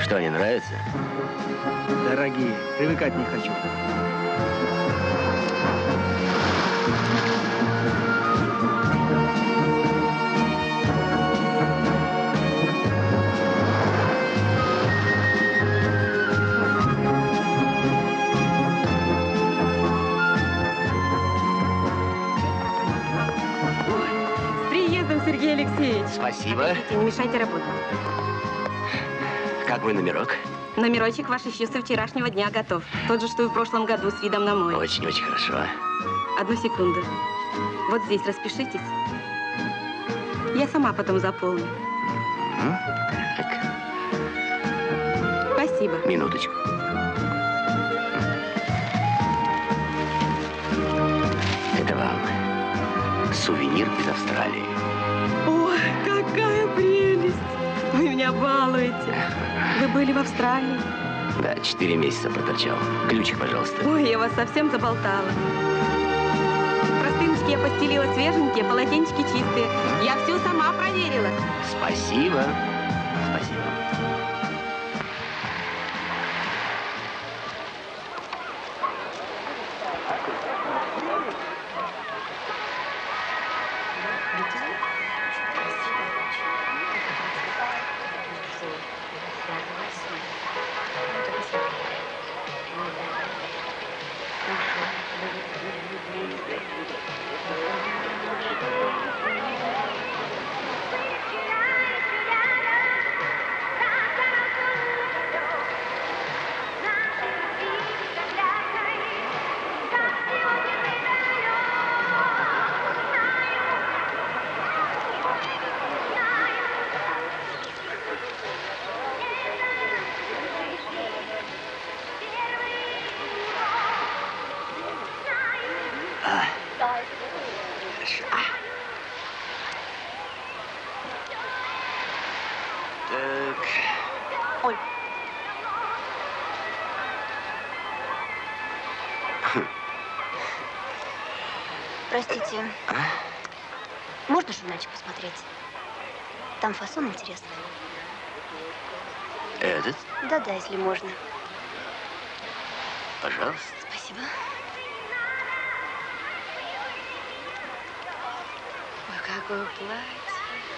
Что, не нравится? Дорогие, привыкать не хочу. Сергей Алексеевич. Спасибо. Не мешайте работать. Как мой номерок? Номерочек ваш еще со вчерашнего дня готов. Тот же, что и в прошлом году, с видом на море. Очень-очень хорошо. Одну секунду. Вот здесь распишитесь. Я сама потом заполню. Так. Спасибо. Минуточку. Это вам сувенир из Австралии. Ой, какая прелесть! Вы меня балуете. Вы были в Австралии? Да, 4 месяца проторчал. Ключик, пожалуйста. Ой, я вас совсем заболтала. Простыночки я постелила свеженькие, полотенчики чистые. Я все сама проверила. Спасибо. Спасибо. Простите, можно журнальчик посмотреть? Там фасон интересный. Этот? Да-да, если можно. Пожалуйста. Спасибо. Ой, какое платье.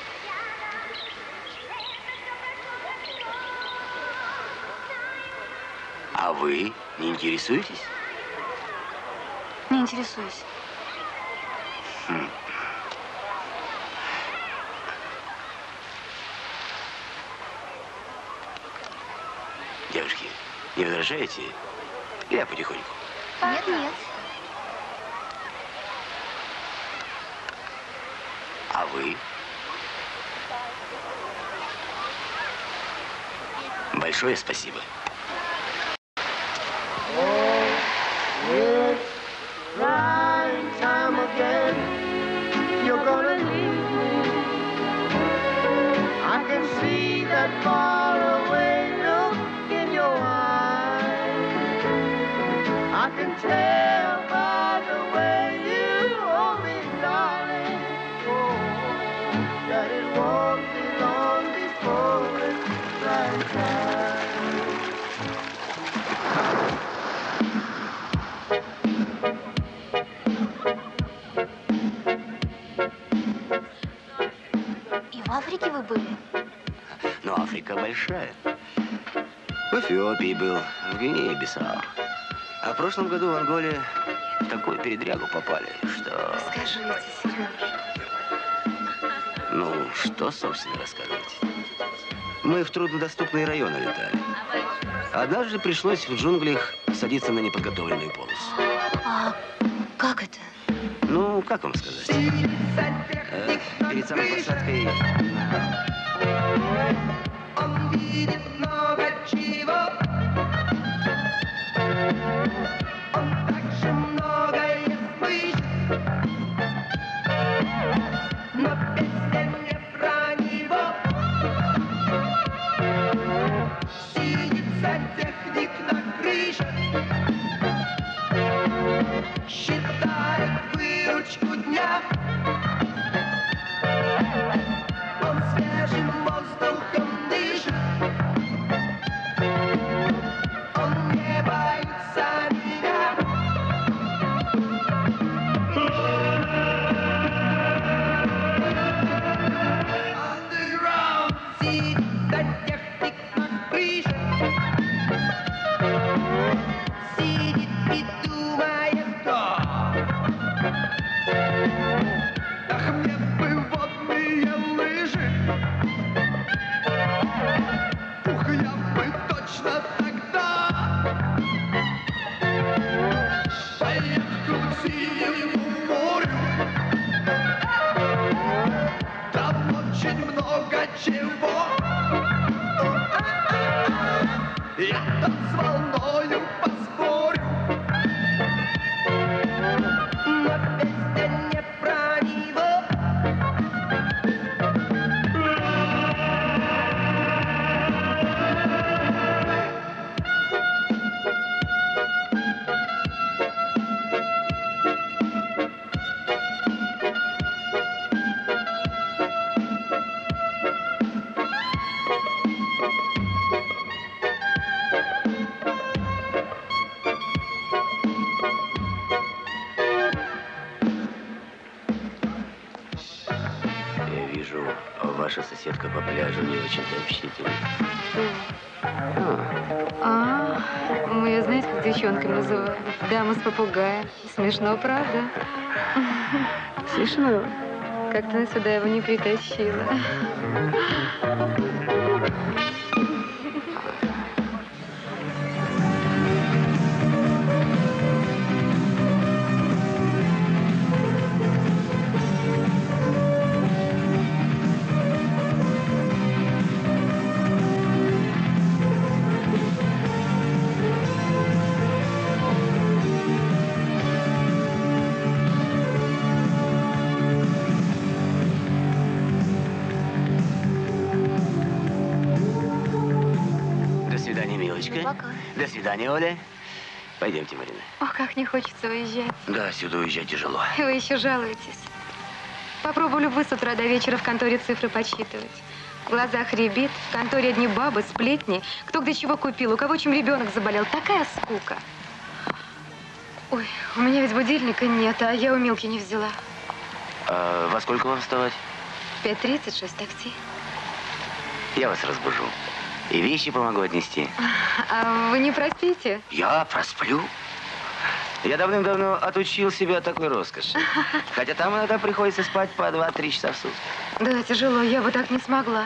А вы не интересуетесь? Не интересуюсь. Девушки, не возражаете? Я потихоньку. Нет, нет. А вы? Большое спасибо. В Африке вы были? Но Африка большая. В Эфиопии был, в Гвинее-Бисау. А в прошлом году в Анголе в такую передрягу попали, что... Расскажите, Сереж. Ну, что, собственно, рассказывать? Мы в труднодоступные районы летали. Однажды пришлось в джунглях садиться на неподготовленную полосу. А как это? Ну, как вам сказать? Перед самой посадкой... Он видит много чего. Он также многое слышит. Но песня не про него. Сидит сантехник на крыше. Считает выручку дня. Он свежим воздухом дышит. там с волною поспорю. Но песня не про него. Ваша соседка по пляжу не очень-то общительна. Мы ее, знаете, как девчонками называем? Дама с попугаем. Смешно, правда? Смешно. Как ты сюда его не притащила? Пока. До свидания, Оля. Пойдемте, Марина. Ох, как не хочется уезжать. Да, сюда уезжать тяжело. Вы еще жалуетесь. Попробовали вы с утра до вечера в конторе цифры подсчитывать. В глазах рябит, в конторе одни бабы, сплетни. Кто где чего купил, у кого чем ребенок заболел. Такая скука. Ой, у меня ведь будильника нет, а я у Милки не взяла. А во сколько вам вставать? В 5:36 такси. Я вас разбужу. И вещи помогу отнести. А вы не проспите? Я просплю? Я давным-давно отучил себя от такой роскоши. Хотя там иногда приходится спать по 2-3 часа в сутки. Да, тяжело, я бы так не смогла.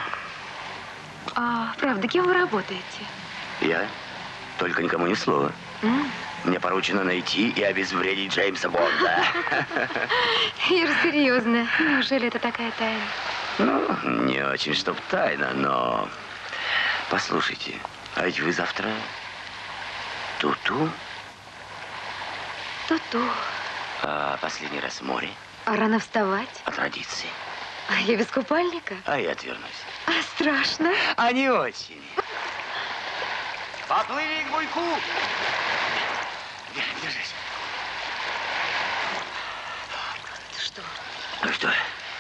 А, правда, кем вы работаете? Я? Только никому ни слова. Мне поручено найти и обезвредить Джеймса Бонда. Ир, серьезно. Неужели это такая тайна? Ну, не очень, чтоб тайна, но... Послушайте, а ведь вы завтра Туту? Туту. А последний раз в море? А рано вставать? По традиции. А я без купальника? А я отвернусь. А страшно? А не очень. Поплыли к буйку. Держись. Ты что? Ну что?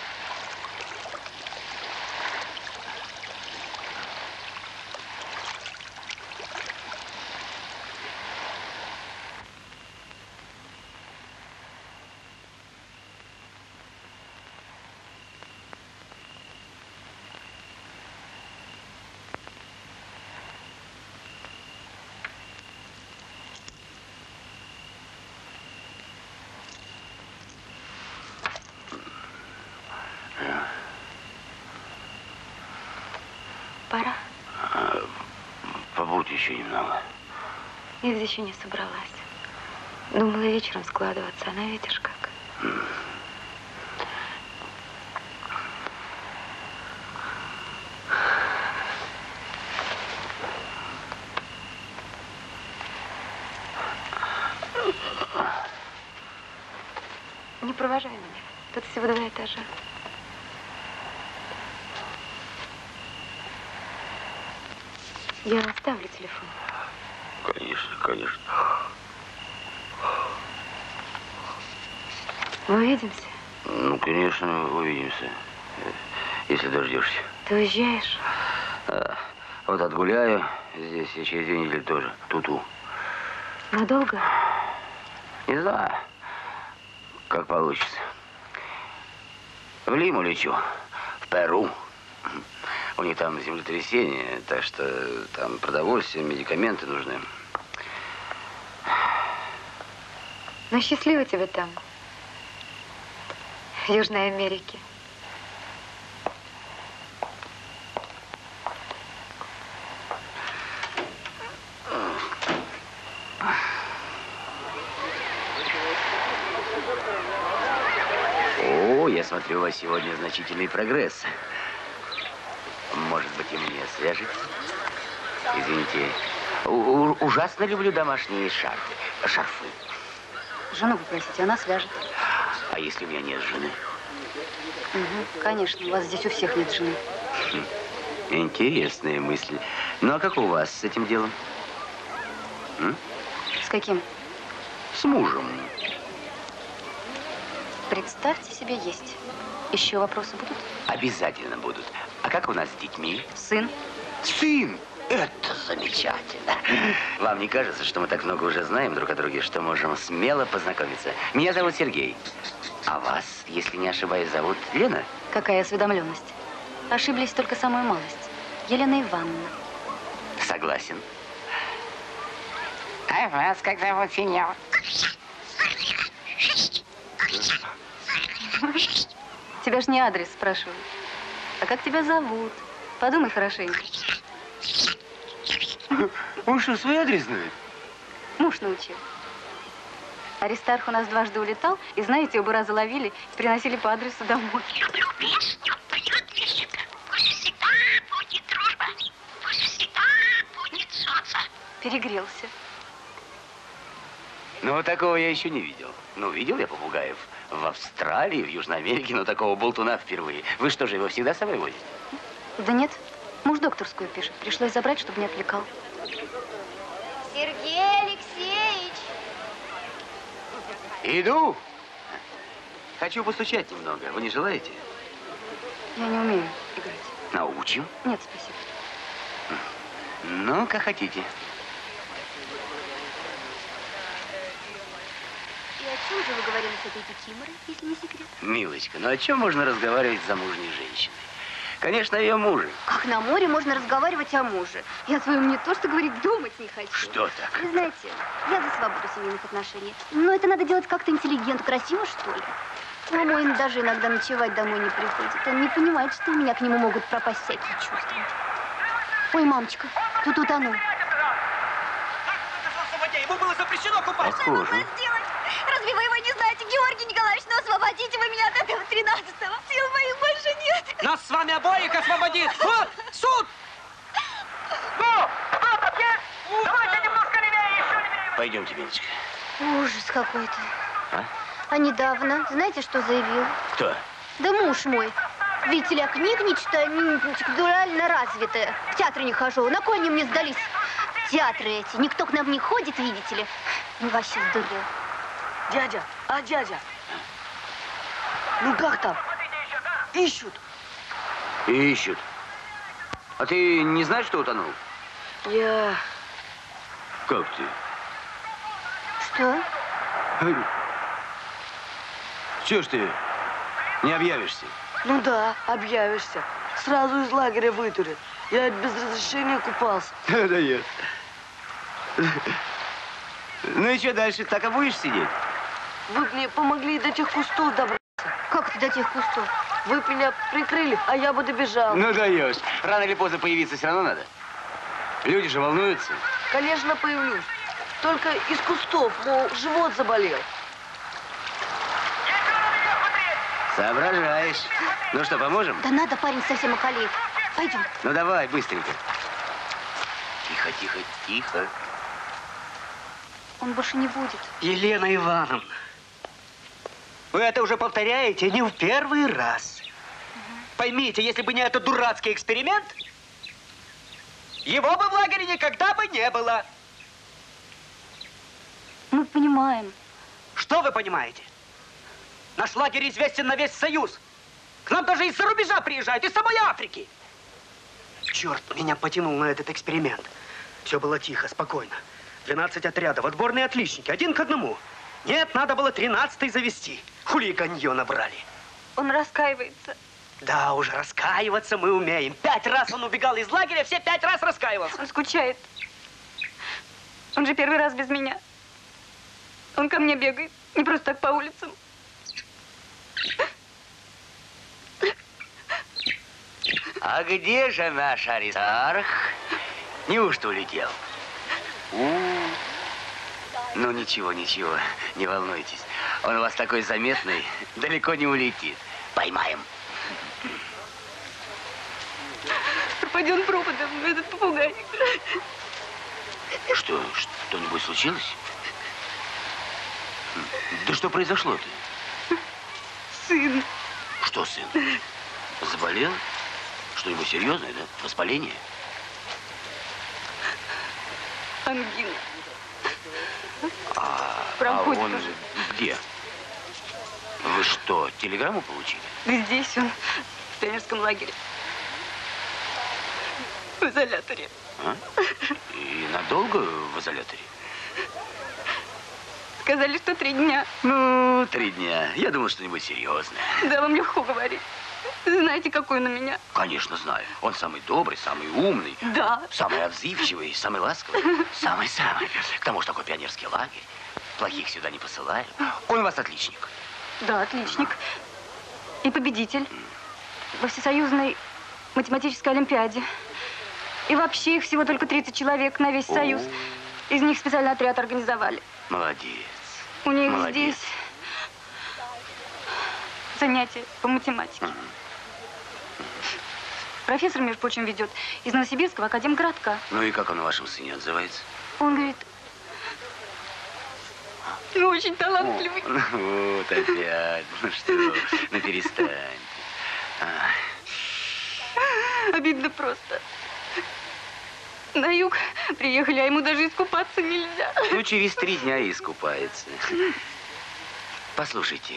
Пора? Побудь еще немного. Я ведь еще не собралась. Думала вечером складываться, она видишь как. Не провожай меня. Тут всего 2 этажа. Я оставлю телефон. Конечно, конечно. Мы увидимся? Ну, конечно, увидимся. Если дождешься. Ты уезжаешь? Вот отгуляю здесь и через 2 недели тоже. Туту. Надолго? Не знаю, как получится. В Лиму лечу, в Перу. У них там землетрясение, так что там продовольствие, медикаменты нужны. Ну, счастливо тебе там, в Южной Америке. О, я смотрю, у вас сегодня значительный прогресс. Может быть, и мне свяжется? Извините, ужасно люблю домашние шарфы. Жену попросите, она свяжет. А если у меня нет жены? Угу, конечно, у вас здесь у всех нет жены. Интересная мысль. Ну, а как у вас с этим делом? С каким? С мужем. Представьте себе, есть. Еще вопросы будут? Обязательно будут. А как у нас с детьми? Сын. Сын! Это замечательно. Вам не кажется, что мы так много уже знаем друг о друге, что можем смело познакомиться? Меня зовут Сергей. А вас, если не ошибаюсь, зовут Лена? Какая осведомленность? Ошиблись только самую малость. Елена Ивановна. Согласен. А вас как зовут, сеньор? Тебя ж не адрес спрашивают. А как тебя зовут? Подумай хорошенько. Он что, свой адрес знает? Муж научил. Аристарх у нас дважды улетал, и, знаете, оба раза ловили и приносили по адресу домой. Перегрелся. Ну, такого я еще не видел. Ну, видел я попугаев в Австралии, в Южной Америке, но такого болтуна впервые. Вы что же, его всегда с собой возите? Да нет, муж докторскую пишет. Пришлось забрать, чтобы не отвлекал. Сергей Алексеевич! Иду. Хочу постучать немного. Вы не желаете? Я не умею играть. Научим? Нет, спасибо. Ну, как хотите. И о чем же вы говорили с этой Кикиморой, если не секрет? Милочка, ну о чем можно разговаривать с замужней женщиной? Конечно, ее муже. Как на море можно разговаривать о муже? Я о своем не то, что говорить, думать не хочу. Что так? Вы знаете, я за свободу семейных отношений. Но это надо делать как-то интеллигентно, красиво, что ли. Мой даже иногда ночевать домой не приходит. Он не понимает, что у меня к нему могут пропасть всякие чувства. Ой, мамочка, тут утонул. Ему было запрещено купаться. Похоже. Разве вы его не знаете, Георгий Николаевич? Ну, освободите вы меня от этого 13-го. Сил моих больше нет. Нас с вами обоих освободит. Вот, суд! Пойдемте, милочка. Ужас какой-то. А? А недавно, знаете, что заявил? Кто? Да муж мой. Видите ли, я книг не читаю, интеллектуально развитая. В театры не хожу. На кой они мне сдались? Театры эти. Никто к нам не ходит, видите ли. Ну, вообще сдурел. Дядя, ну как там? Ищут. Ищут. А ты не знаешь, что утонул? Я... Как ты? Что? Чего ж ты не объявишься? Ну да, объявишься. Сразу из лагеря вытурят. Я без разрешения купался. Дает. Ну и что дальше? Так и будешь сидеть? Вы б мне помогли до тех кустов добраться. Как ты до тех кустов? Вы б меня прикрыли, а я бы добежал. Ну даешь. Рано или поздно появиться все равно надо. Люди же волнуются. Конечно, появлюсь. Только из кустов, мол, живот заболел. Соображаешь. Ну что, поможем? Да надо, парень совсем околеет. Пойдем. Ну давай, быстренько. Тихо, тихо, тихо. Он больше не будет. Елена Ивановна, вы это уже повторяете не в первый раз. Поймите, если бы не этот дурацкий эксперимент, его бы в лагере никогда бы не было. Мы понимаем. Что вы понимаете? Наш лагерь известен на весь Союз. К нам даже из-за рубежа приезжают, из самой Африки. Черт меня потянул на этот эксперимент. Все было тихо, спокойно. 12 отрядов, отборные отличники, 1 к 1. Нет, надо было 13-й завести. Хулиганье набрали. Он раскаивается. Да, уже раскаиваться мы умеем. 5 раз он убегал из лагеря, все 5 раз раскаивался. Он скучает. Он же первый раз без меня. Он ко мне бегает, не просто так по улицам. А где же наш Аристарх? Неужто улетел? Ну, ничего, ничего, не волнуйтесь. Он у вас такой заметный, далеко не улетит. Поймаем. Пропадет пропадом этот попугай. Что, что-нибудь случилось? Да что произошло-то? Сын. Что сын? Заболел? Что-нибудь серьезное, да? Воспаление? Ангина. А он где? Вы что, телеграмму получили? Здесь он, в пионерском лагере. В изоляторе. А? И надолго в изоляторе? Сказали, что 3 дня. Ну, 3 дня. Я думал, что-нибудь серьезное. Да, вам легко говорить. Знаете, какой он у меня? Конечно, знаю. Он самый добрый, самый умный. Да. Самый отзывчивый, самый ласковый. Самый-самый. К тому же такой пионерский лагерь. Плохих сюда не посылают. Он у вас отличник. Да, отличник. И победитель во всесоюзной математической олимпиаде. И вообще их всего только 30 человек на весь союз. Из них специальный отряд организовали. Молодец. У них Молодец. здесь занятия по математике. Профессор, между прочим, ведет из Новосибирского академгородка. Ну и как он о вашем сыне отзывается? Он говорит, вы очень талантливый. Ну, вот опять. Ну что, ну перестаньте. Обидно просто. На юг приехали, а ему даже искупаться нельзя. Ну, через 3 дня и искупается. Послушайте,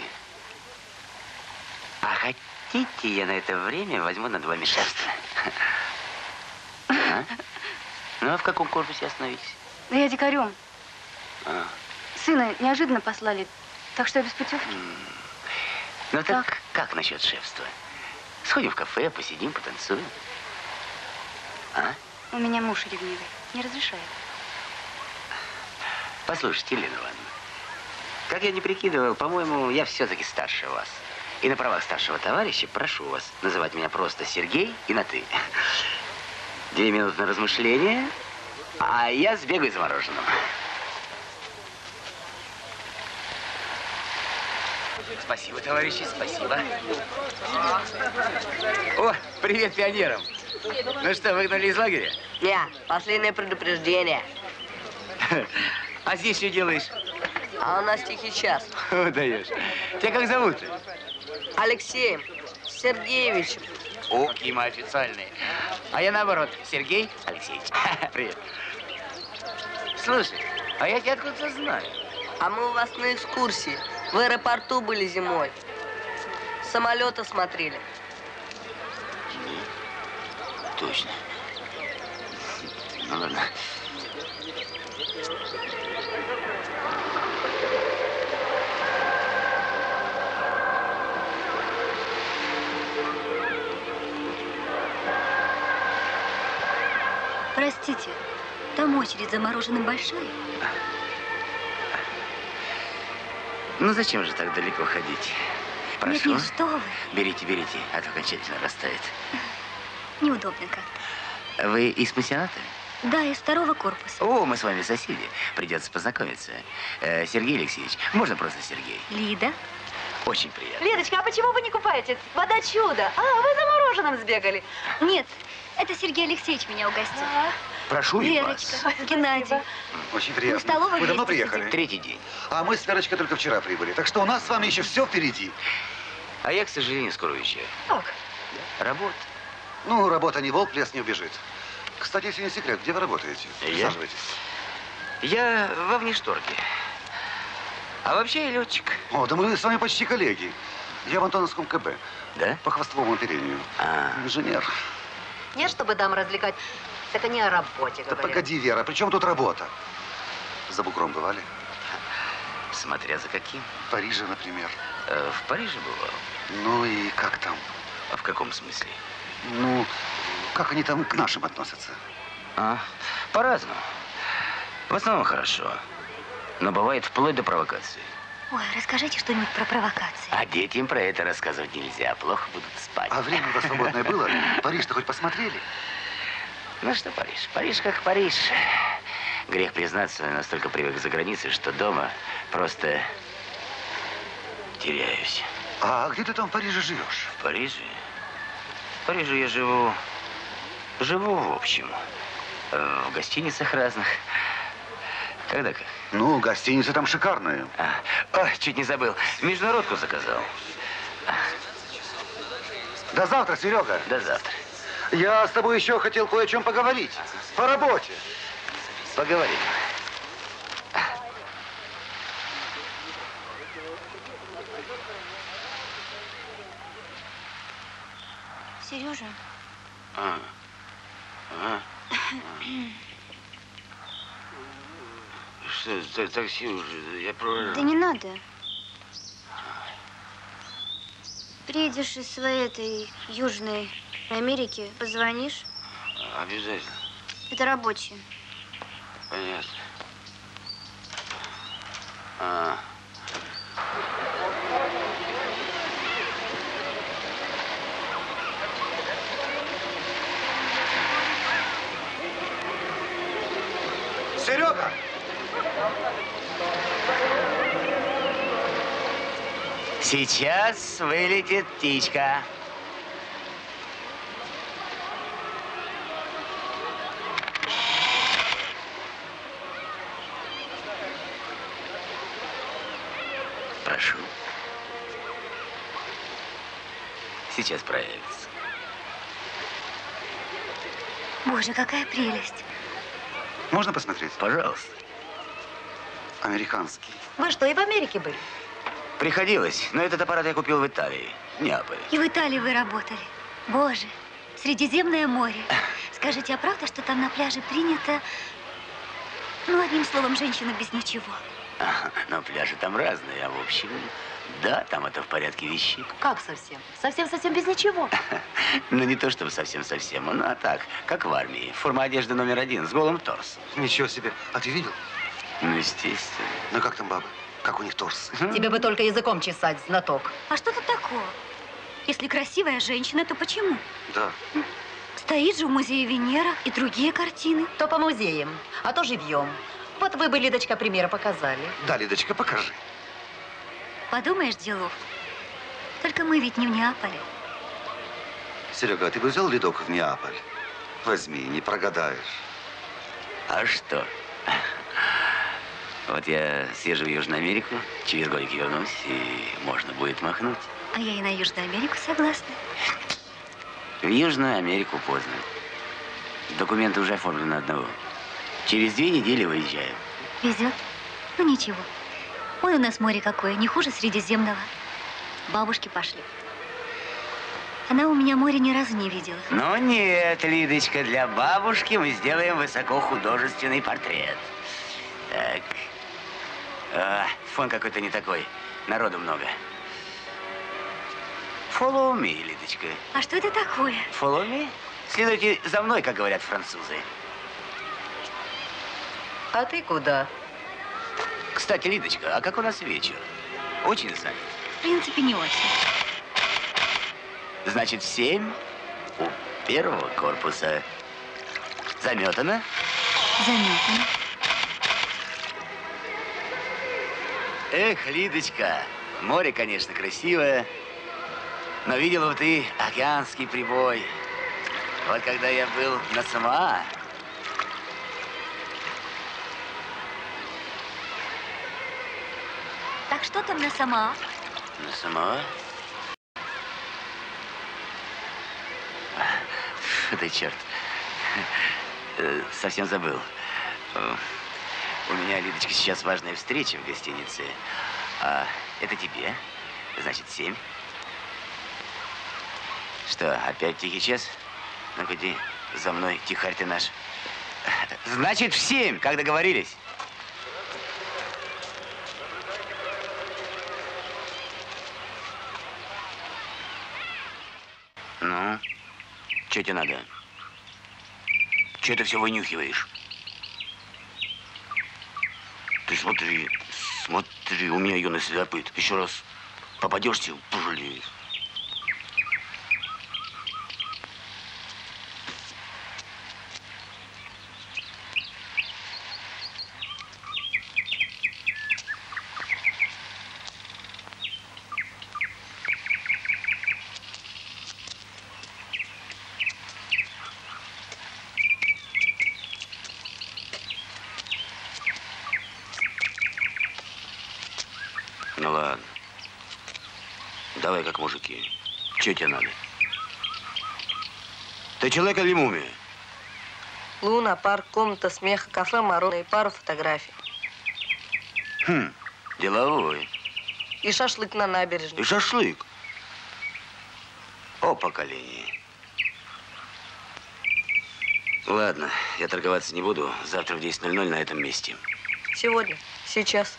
а хотите, я на это время возьму над вами шефство? А? Ну, а в каком корпусе остановитесь? Да я дикарем. А. Сына неожиданно послали, так что я без путевки. Ну так, как насчет шефства? Сходим в кафе, посидим, потанцуем. А? У меня муж ревнивый, не разрешает. Послушайте, Елена Ивановна, как я не прикидывал, по-моему, я все-таки старше вас. И на правах старшего товарища прошу вас называть меня просто Сергей и на «ты». 2 минуты на размышление, а я сбегаю за мороженым. Спасибо, товарищи, спасибо. О, привет пионерам. Ну что, выгнали из лагеря? Не, последнее предупреждение. А здесь что делаешь? А у нас тихий час. О, даешь. Тебя как зовут? Алексеем Сергеевичем. О, какие мы официальные. А я наоборот, Сергей Алексеевич. Привет. Слушай, а я тебя откуда-то знаю. А мы у вас на экскурсии. В аэропорту были зимой. С самолета смотрели. Точно. Ну ладно. Простите, там очередь за мороженым большая? Ну зачем же так далеко ходить? Прошу. Нет, нет, что вы. Берите, берите, а то окончательно растает. Неудобно как-то. Вы из пансионата? Да, из 2-го корпуса. О, мы с вами соседи. Придется познакомиться. Сергей Алексеевич, можно просто Сергей? Лида. Очень приятно. Лидочка, а почему вы не купаетесь? Вода чудо. А, вы за мороженым сбегали. Нет, это Сергей Алексеевич меня угостил. Прошу и вас. Верочка, Геннадий. Очень Мы в приятно. столовой Вы давно вместе приехали? 3-й день. А мы с Верочкой только вчера прибыли. Так что у нас с вами еще все впереди. А я, к сожалению, скоро уезжаю. Как? Работа. Ну, работа не волк, лес не убежит. Кстати, если не секрет, где вы работаете? Я? Присаживайтесь. Я во внешторге. А вообще я летчик. О, да мы с вами почти коллеги. Я в Антоновском КБ. Да? По хвостовому оперению. А. Инженер. Нет, чтобы дам развлекать. Это не о работе, Да говорю. погоди, Вера, при чем тут работа? За бугром бывали? Смотря за каким. В Париже, например. В Париже бывал. Ну и как там? А в каком смысле? Ну, как они там к нашим относятся? А, по-разному. В основном хорошо. Но бывает вплоть до провокации. Ой, расскажите что-нибудь про провокации. А детям про это рассказывать нельзя. Плохо будут спать. А время у вас свободное было? Париж-то хоть посмотрели? Ну что Париж? Париж как Париж. Грех признаться, я настолько привык за границей, что дома просто теряюсь. А где ты там в Париже живешь? В Париже? В Париже я живу в общем. В гостиницах разных. Когда как? Ну, гостиницы там шикарные. Ой, чуть не забыл. Международку заказал. До завтра, Серега. До завтра. Я с тобой еще хотел кое о чем поговорить. По работе. Поговорим. Сережа. Что, такси уже, я провожу. Да не надо. Приедешь из своей этой Южной Америки, позвонишь. Обязательно. Это рабочие. Понятно. Серега! Сейчас вылетит птичка. Прошу. Сейчас проявится. Боже, какая прелесть. Можно посмотреть? Пожалуйста. Американский. Вы что, и в Америке были? Приходилось, но этот аппарат я купил в Италии, в Неаполе. И в Италии вы работали. Боже, Средиземное море. Скажите, а правда, что там на пляже принято, ну, одним словом, женщина без ничего? Но пляжи там разные, а в общем, да, там это в порядке вещей. Как совсем? Совсем-совсем без ничего? Ну, не то чтобы совсем-совсем, ну, а так, как в армии. Форма одежды номер 1 с голым торсом. Ничего себе. А ты видел? Ну, естественно. Ну, как там бабы? Как у них торс? Тебе бы только языком чесать, знаток. А что тут такого? Если красивая женщина, то почему? Да. Стоит же в музее Венера и другие картины. То по музеям, а то живьем. Вот вы бы, Лидочка, примеры показали. Да, Лидочка, покажи. Подумаешь, делов. Только мы ведь не в Неаполе. Серега, а ты бы взял лидок в Неаполь? Возьми, не прогадаешь. А что? Вот я съезжу в Южную Америку, через годик вернусь, и можно будет махнуть. А я и на Южную Америку согласна. В Южную Америку поздно. Документы уже оформлены на одного. Через 2 недели выезжаем. Везет. Ну ничего. Ой, у нас море какое, не хуже Средиземного. Бабушки пошли. Она у меня море ни разу не видела. Ну нет, Лидочка, для бабушки мы сделаем высокохудожественный портрет. Так. Фон какой-то не такой. Народу много. Follow me, Лидочка. А что это такое? Follow me? Следуйте за мной, как говорят французы. А ты куда? Кстати, Лидочка, а как у нас вечер? Очень занят. В принципе, не очень. Значит, в 7 у первого корпуса. Заметано? Заметно. Эх, Лидочка, море, конечно, красивое, но видела бы ты океанский прибой. Вот когда я был на Самоа. Так что там на Самоа? На Самоа? Да черт. Совсем забыл. У меня, Лидочка, сейчас важная встреча в гостинице. А это тебе. Значит, 7. Что, опять тихий час? Ну-ка, иди за мной, тихарь ты наш. Значит, в 7, как договорились. Ну, что тебе надо? Че ты все вынюхиваешь? Ты смотри, смотри, у меня юность следопыт. Еще раз попадешься, пожалеешь. Ну ладно. Давай как мужики. Че тебе надо? Ты человек или мумия? Луна, парк, комната смеха, кафе, мороженое и пару фотографий. Хм, деловой. И шашлык на набережной. И шашлык. О поколении. Ладно, я торговаться не буду. Завтра в 10:00 на этом месте. Сегодня, сейчас.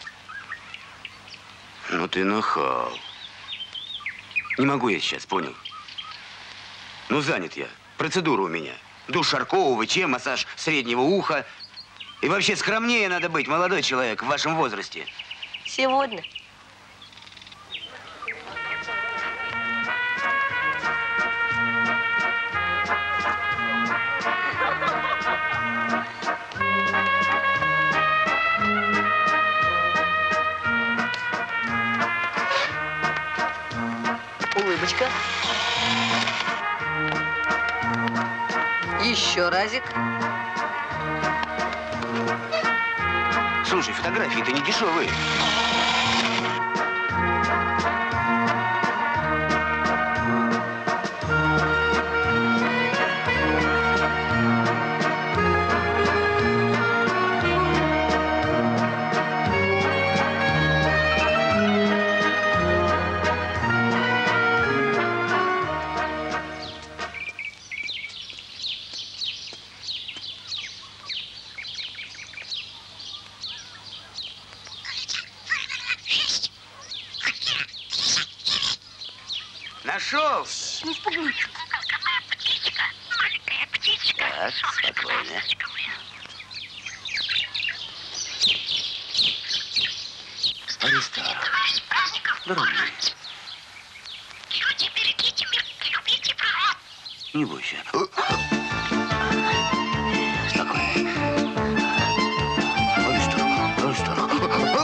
Ну ты нахал. Не могу я сейчас, понял? Ну занят я. Процедура у меня. Душ Шаркова, ВЧ, массаж среднего уха. И вообще скромнее надо быть, молодой человек, в вашем возрасте. Сегодня. Улыбочка. Еще разик. Слушай, фотографии-то не дешевые. Нашел! Не испугнись. Так, спокойно. Аристарх, дорогой. Не бойся. Спокойно. Аристарх, Аристарх.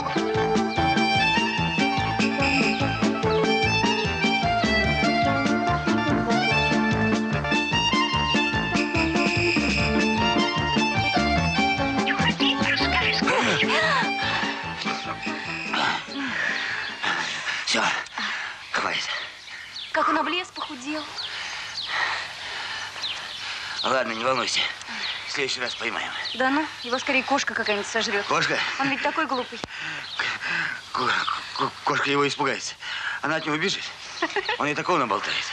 Все, хватит. Как он облез, похудел. Ладно, не волнуйся. В следующий раз поймаем. Да ну, его скорее кошка какая-нибудь сожрет. Кошка? Он ведь такой глупый. Кошка его испугается. Она от него бежит. Он ей такого наболтает.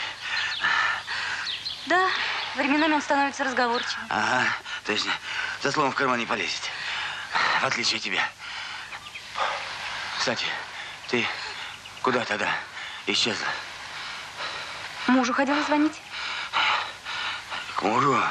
Да, временами он становится разговорчивым. Ага, то есть за словом в карман не полезет. В отличие от тебя. Кстати, ты куда тогда исчезла? Мужу ходила звонить? К мужу?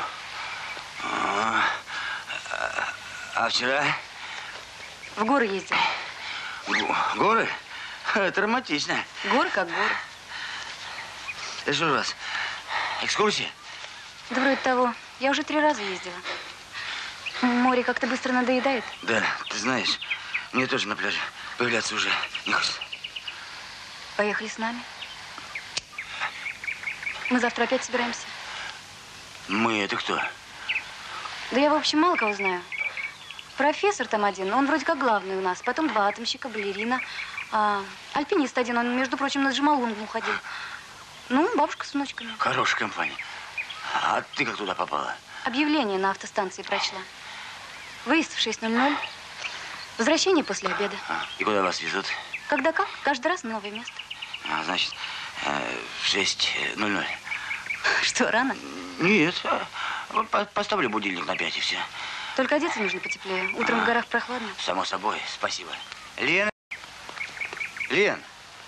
А вчера? В горы ездила. Горы? Это романтично. Горы как горы. Это что у вас? Экскурсия? Да вроде того. Я уже 3 раза ездила. Море как-то быстро надоедает. Да, ты знаешь, мне тоже на пляже появляться уже не хочется. Поехали с нами. Мы завтра опять собираемся. Мы это кто? Да я, в общем, мало кого знаю. Профессор там один, он вроде как главный у нас. Потом 2 атомщика, балерина. Альпинист один, он, между прочим, на Джомолунгму ходил. Ну, бабушка с внучками. Хорошая компания. А ты как туда попала? Объявление на автостанции прочла. Выезд в 6:00. Возвращение после обеда. И куда вас везут? Когда как? Каждый раз на новое место. Значит, в 6:00. Что, рано? Нет, поставлю будильник на 5 и все. Только одеться нужно потеплее. Утром в горах прохладно. Само собой, спасибо. Лена? Лен?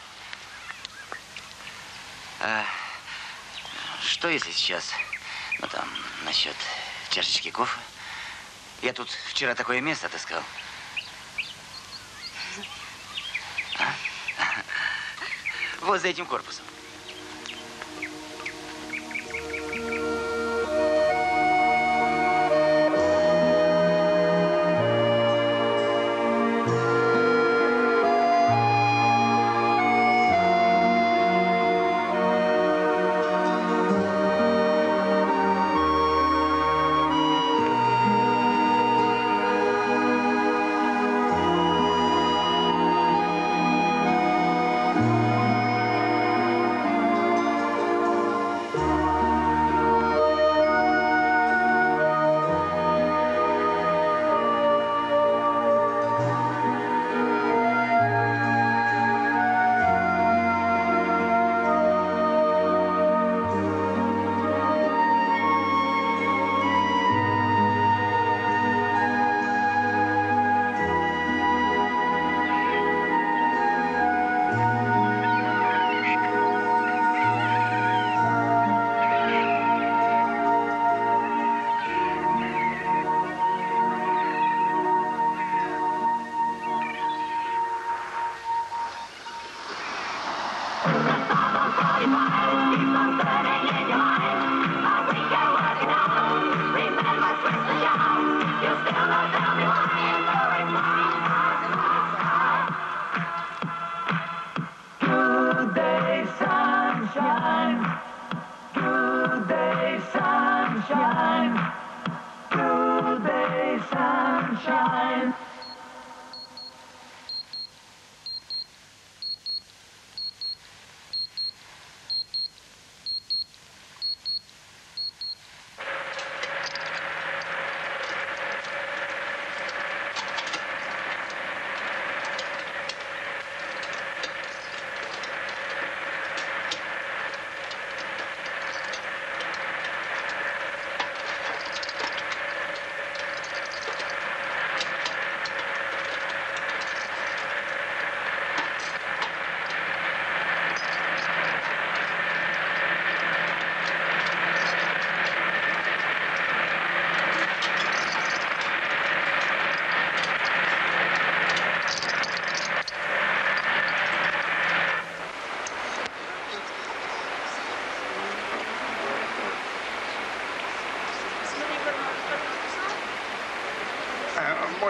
Что если сейчас, ну там, насчет чашечки кофе? Я тут вчера такое место отыскал. Вот за этим корпусом.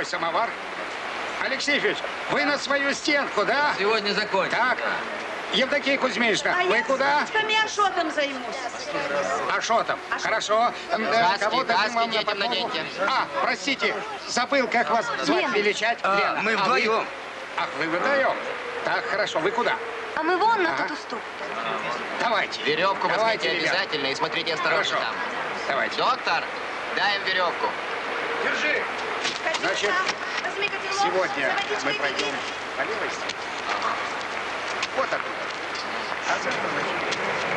самовар. Алексей Ефимович, вы на свою стенку, да? Сегодня закончим. Так. Евдокия Кузьминична, вы куда? Я Ашотом займусь. Ашотом. Хорошо. Каски детям наденьте. Простите, забыл, как вас звать, величать. Лена. Мы вдвоем. Ах, вы вдвоем. Так, хорошо. Вы куда? А мы вон на тот уступ. Давайте. Веревку возьмите ребят. обязательно и смотрите осторожно Хорошо. там. Давайте. Доктор, дай им веревку. Держи. Значит, сегодня мы пройдем по левой стене. Вот оттуда. А завтра начнем.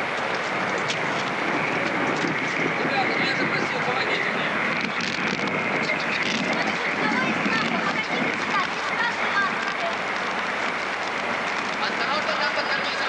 Ребята, я запросил, помогите мне. Осторожно, там под карнизом.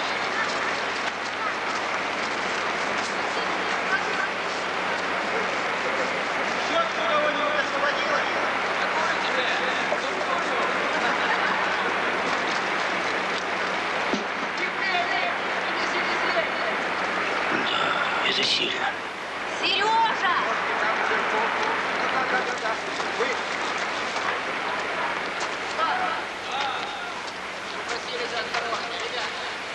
Это сильно. Сережа! Просили за осторожно, ребята.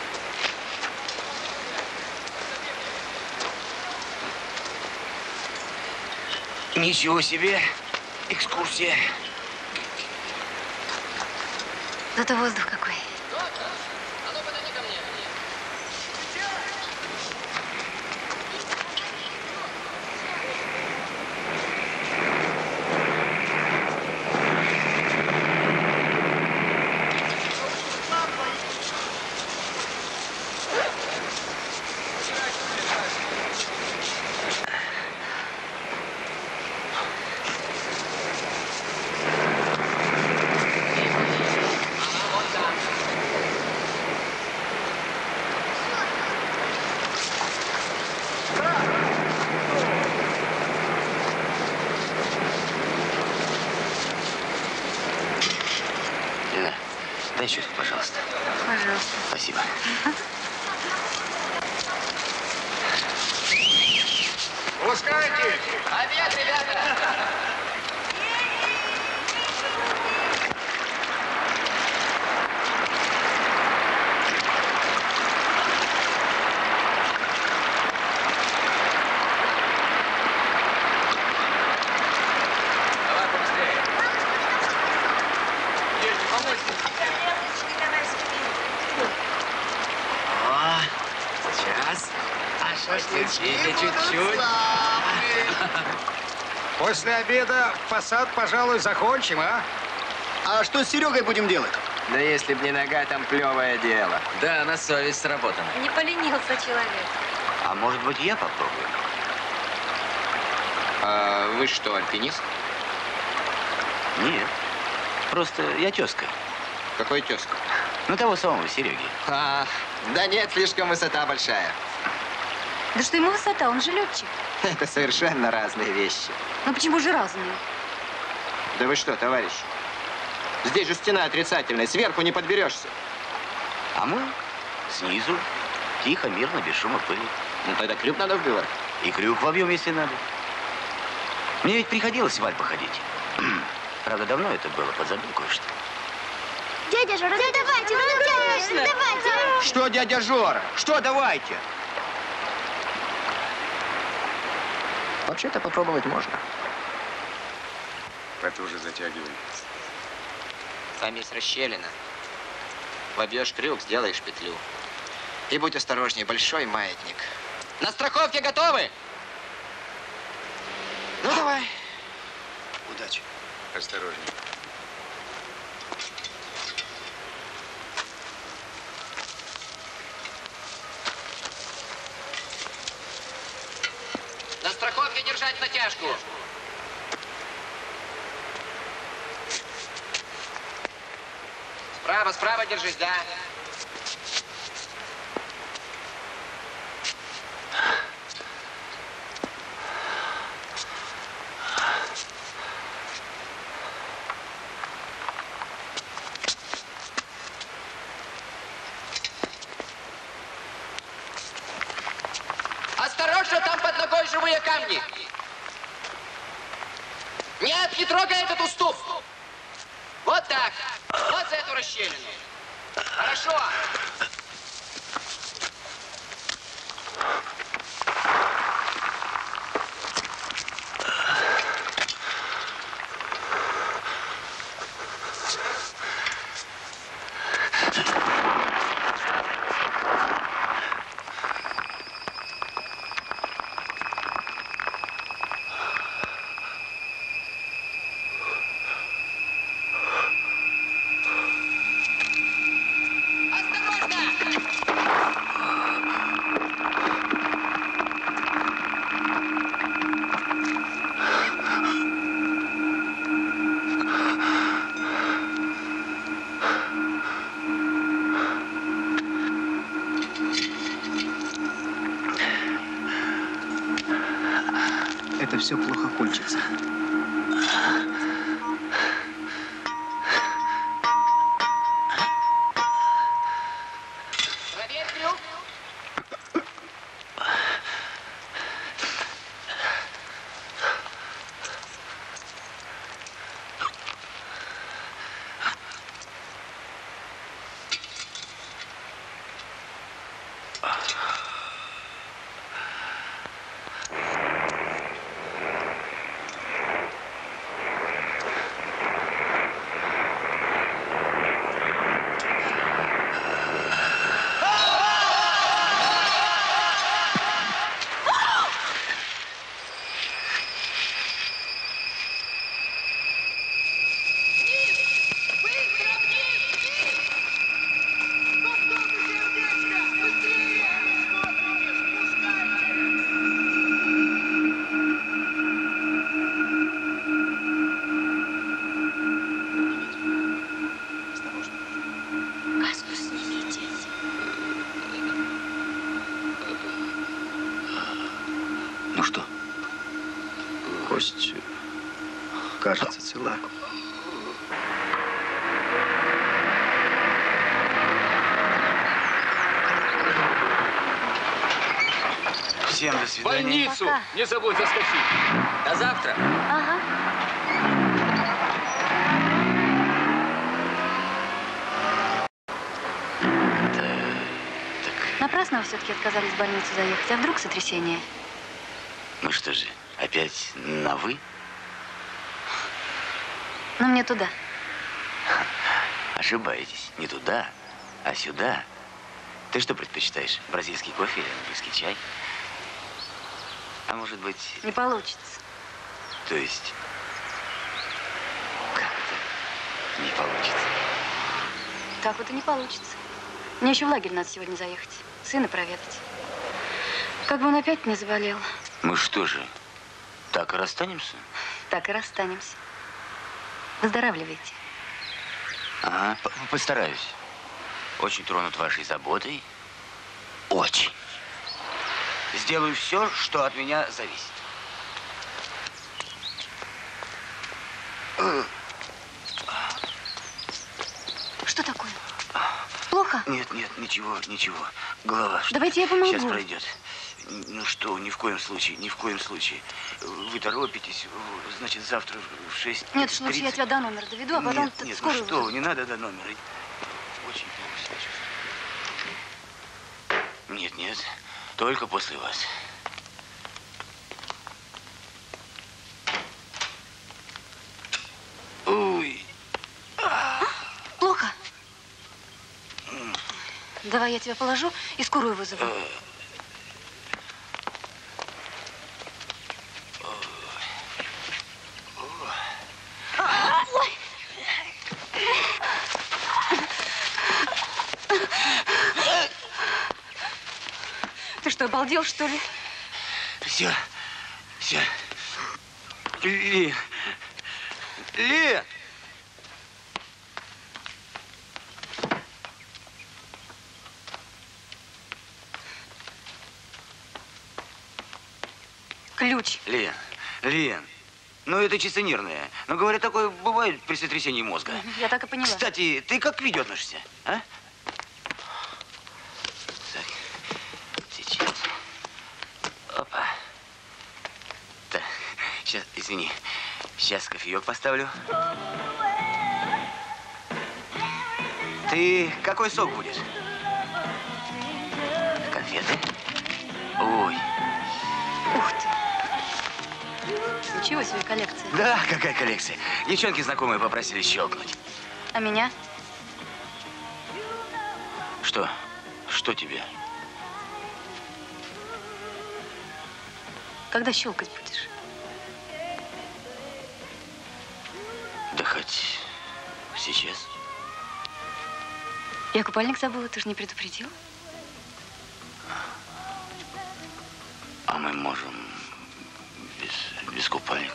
Ничего себе. Экскурсия. Зато воздух какой. Доктор, а ну подойди ко мне. Лена, дай щетку, пожалуйста. Пожалуйста. Спасибо. Пускайте. Обед, ребята. Давай побыстрее. Девочки, помочь. О, сейчас. А шашлычки чуть-чуть. После обеда посад, пожалуй, закончим, а? А что с Серегой будем делать? Да если б не нога, там плевое дело. Да, на совесть сработано. Не поленился человек. А может быть, я попробую? А вы что, альпинист? Нет. Просто я тезка. Какой тезка? Ну, того самого Сереги. Да нет, слишком высота большая. Да что ему высота, он же летчик. Это совершенно разные вещи. Ну почему же разные? Да вы что, товарищ? Здесь же стена отрицательная, сверху не подберешься. А мы снизу, тихо, мирно, без шума пыли. Ну тогда крюк надо вбивать. И крюк вобьем, если надо. Мне ведь приходилось в Альпы ходить. Правда, давно это было, подзабыл кое-что. Дядя Жора, да давайте, ну давайте. Что, дядя Жора? Что давайте? Вообще-то попробовать можно. Потуже затягивай. Там есть расщелина. Вобьешь крюк, сделаешь петлю. И будь осторожнее, большой маятник. На страховке готовы? Ну, давай. Удачи. Осторожнее. На страховке держать натяжку. Справа, справа держись, да. Осторожно, там под ногой живые камни. Нет, не трогай этот уступ. так. Вот за эту расщелину. Хорошо. Это все плохо кончится. Проверь трюк. Ну что? Кость, кажется, цела. Всем до свидания. Больницу! Пока. Не забудь заскочить. До завтра. Ага. Напрасно вы все-таки отказались в больницу заехать. А вдруг сотрясение? Ну что же, опять на «вы»? Ну, мне туда. Ошибаетесь. Не туда, а сюда. Ты что предпочитаешь? Бразильский кофе или английский чай? А может быть... Не получится. То есть... Как это не получится? Так вот и не получится. Мне еще в лагерь надо сегодня заехать. Сына проведать. Как бы он опять не заболел. Мы что же, так и расстанемся? Так и расстанемся. Выздоравливайте. Ага, постараюсь. Очень тронут вашей заботой. Очень. Сделаю все, что от меня зависит. Что такое? Плохо? Нет, нет, ничего, ничего. Голова. Давайте я помогу. Сейчас пройдет. Ну что, ни в коем случае, ни в коем случае. Вы торопитесь, значит, завтра в 6:30. Нет, уж лучше я тебя до номера доведу, а потом нет, скорую ну что вы, не надо до номера. Очень плохо себя чувствую. Нет, нет, только после вас. Ой. Плохо? Давай я тебя положу и скорую вызову. Ой. Ты что, обалдел, что ли? Все. Лен. Лен! Ключ. Лен, ну это чисто нервное. Но говорят, такое бывает при сотрясении мозга. Я так и поняла. Кстати, ты как к видео относишься, а? Так, сейчас. Опа. Так, сейчас, извини. Сейчас кофеек поставлю. Ты какой сок будешь? Конфеты? Ой. Ух ты. Ничего себе коллекция. Да, какая коллекция. Девчонки знакомые попросили щелкнуть. А меня? Что? Что тебе? Когда щелкать будешь? Да хоть сейчас. Я купальник забыла, ты же не предупредил. А мы можем без купальника.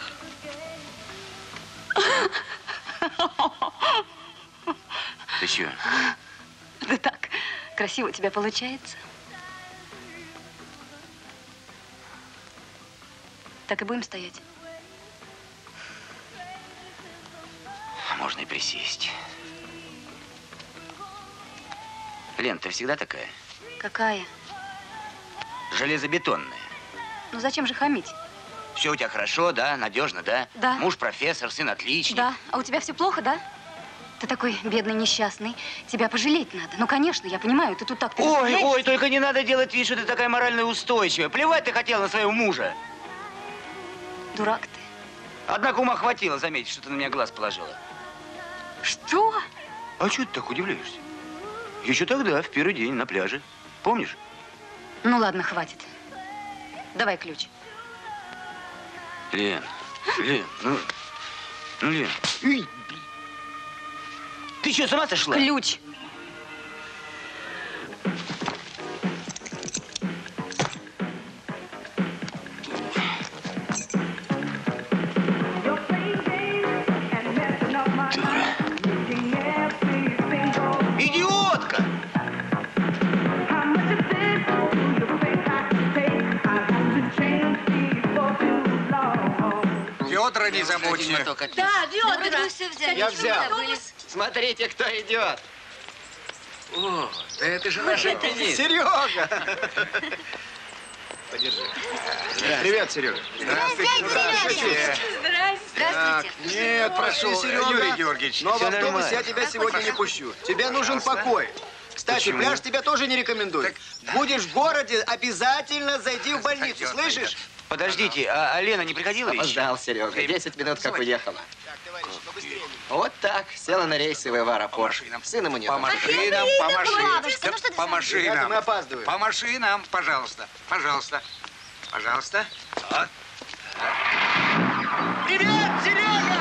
Ты чего? Да так, красиво у тебя получается. Так и будем стоять. Можно и присесть. Лен, ты всегда такая? Какая? Железобетонная. Ну зачем же хамить? Все у тебя хорошо, да? Надежно, да? Да. Муж профессор, сын отличник. Да. А у тебя все плохо, да? Ты такой бедный, несчастный. Тебя пожалеть надо. Ну, конечно, я понимаю, ты тут так... Ой, только не надо делать вид, что ты такая морально устойчивая. Плевать ты хотела на своего мужа. Дурак ты. Однако ума хватило заметить, что ты на меня глаз положила. Что? А что ты так удивляешься? Еще тогда, в первый день, на пляже. Помнишь? Ну, ладно, хватит. Давай ключ. Лен, ну, Лен. Ты что, с ума сошла? Ключ. Идиотка! Ведра не забудьте. Да, ведра. Я взял. Смотрите, кто идет. О, да это же наш альпинист. Серега! Подержи. Привет, Серега. Здравствуйте. Здравствуйте. Здравствуйте. Нет, прошу, Серега. Юрий Георгиевич. Но в всё автобус нормально. я тебя сегодня не пущу. Тебе нужен покой. Кстати, Почему? пляж тебя тоже не рекомендую. Будешь в городе, обязательно зайди в больницу, слышишь? Подождите, а Лена не приходила еще? Опоздал, Серега. 10 минут как уехала. Вот так. Села на рейсовый в аэропорт. Сыном у нее. По машинам, по машинам. Бабушка, ну что ты По смотришь? Ребята, машинам. мы опаздываем. По машинам, пожалуйста. Пожалуйста. Пожалуйста. Вот. Привет, Серега!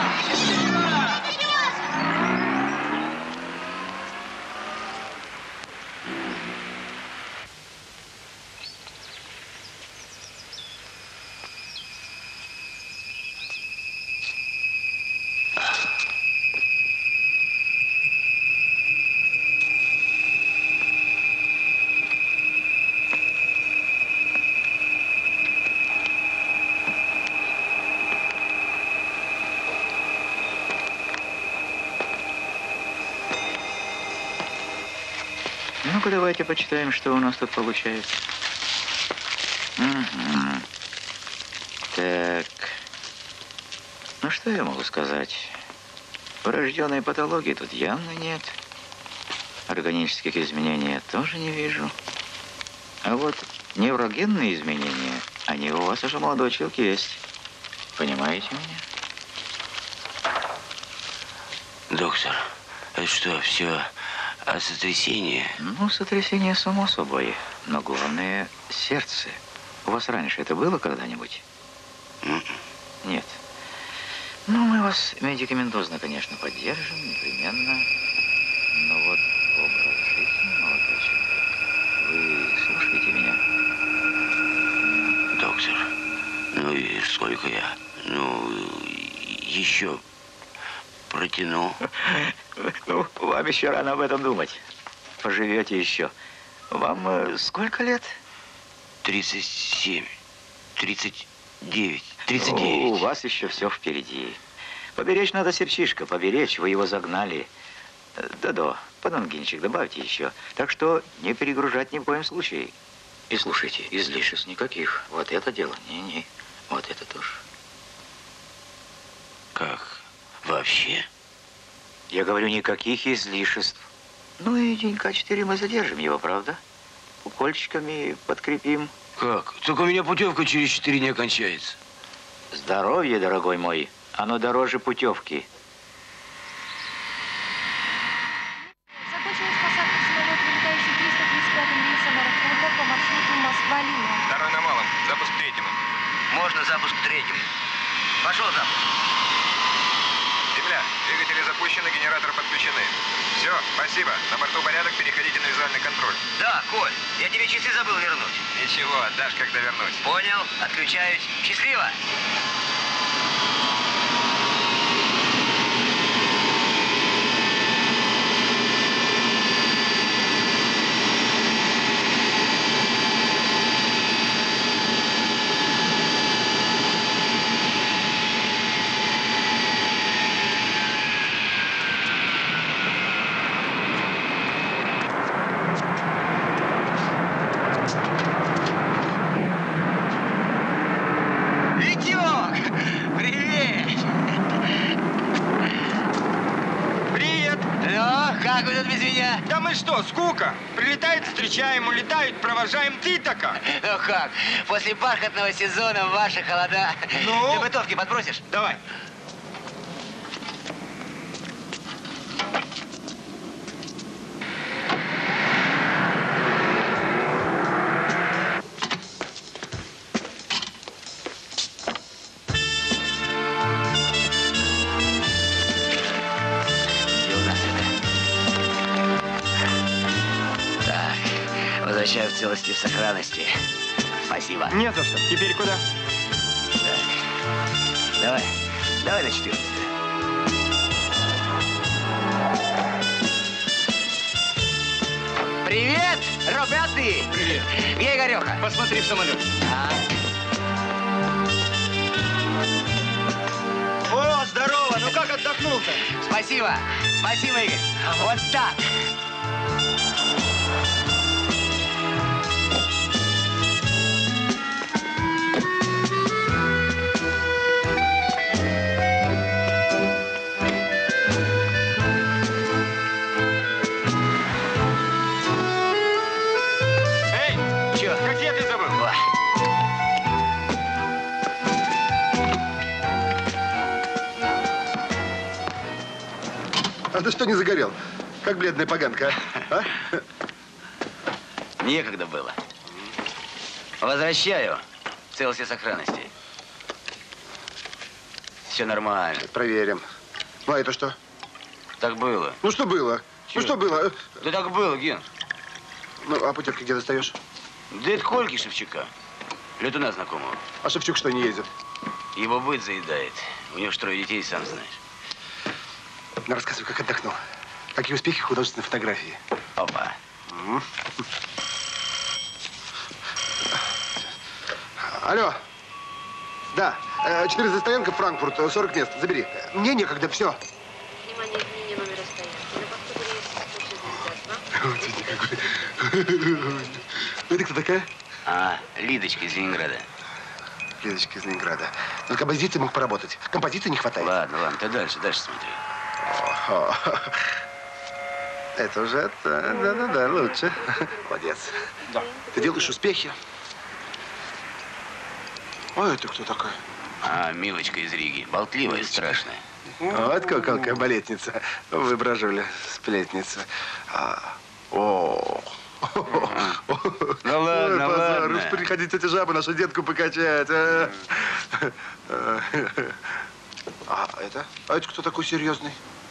Ну-ка, давайте почитаем, что у нас тут получается. Угу. Так. Ну, что я могу сказать? Врожденной патологии тут явно нет. Органических изменений я тоже не вижу. А вот неврогенные изменения, они у вас уже, молодой человек, есть. Понимаете меня? Доктор, это что, все от сотрясения? Ну, сотрясение само собой. Но главное – сердце. У вас раньше это было когда-нибудь? Нет. Ну, мы вас медикаментозно, конечно, поддержим, непременно. Но вот образ жизни, молодой человек, вы слушаете меня? Доктор, ну и сколько я, еще протяну? Ну, вам еще рано об этом думать. Поживете еще. Вам сколько лет? 37, 39, 39. Ну, у вас еще все впереди. Поберечь надо сердчишко, поберечь, вы его загнали. Да-да, подангинчик добавьте еще. Так что не перегружать ни в коем случае. И слушайте, излишеств никаких. Вот это дело, не-не, вот это тоже. Как? Вообще? Я говорю, никаких излишеств. Ну и денька 4 мы задержим его, правда? Укольчиками подкрепим. Как? Так у меня путевка через 4 дня кончается. Здоровье, дорогой мой, оно дороже путевки. Закончилась посадка самолета, вылетающий 335-м рейсом аэрофлота по маршруту Москва-Лима. Второй на малом. Запуск третьему. Можно запуск третьему. Пошел запуск. Земля. Двигатели запущены, генераторы подключены. Все, спасибо. На борту порядок, переходите на визуальный контроль. Да, Коль, я тебе часы забыл вернуть. Ничего, отдашь, когда вернусь. Понял, отключаюсь. Счастливо. Как вы тут без меня? Да мы что, скука? Прилетает, встречаем, улетают, провожаем. Ты-то Ну как? После бархатного сезона в ваши холода. Ну? Ты бытовки подбросишь? Давай. Возвращаю в целости и в сохранности. Спасибо. Не за что. Теперь куда? Так. Давай на 14. Привет, ребята! Привет. Где Игореха? Посмотри в самолет. О, здорово! Ну как отдохнул-то? Спасибо. Спасибо, Игорь. Вот так. А ты что не загорел? Как бледная поганка, а? Некогда было. Возвращаю в целости и сохранности. Все нормально. Проверим. Ну, а это что? Так было. Ну, что было? Чё? Ну, что было? Да так было, Ген. Ну, а путевки где достаешь? Да это Кольки Шевчука. Летуна знакомого. А Шевчук что, не ездит? Его быт заедает. У него ж 3 детей, сам знаешь. Ну, рассказывай, как отдохнул. Какие успехи в художественной фотографии? Опа. Алло. Да. 4 Стоянка, Франкфурт, 40 мест. Забери. Мне некогда, все. Внимание, изменение номера стоянки. На посту рейс 162. Вот видите, какой. Это кто такая? Лидочка из Ленинграда. Лидочка из Ленинграда. Ну, композиции мог поработать. Композиции не хватает. Ладно, ты дальше смотри. Это уже, да, лучше. Молодец. Да. Ты делаешь успехи. А это кто такая? Милочка из Риги. Болтливая, страшная. Вот какая балетница. Выбраживали сплетница. Да ладно, ладно. Уж приходи, тетя Жаба, нашу детку покачать. А это кто такой серьезный?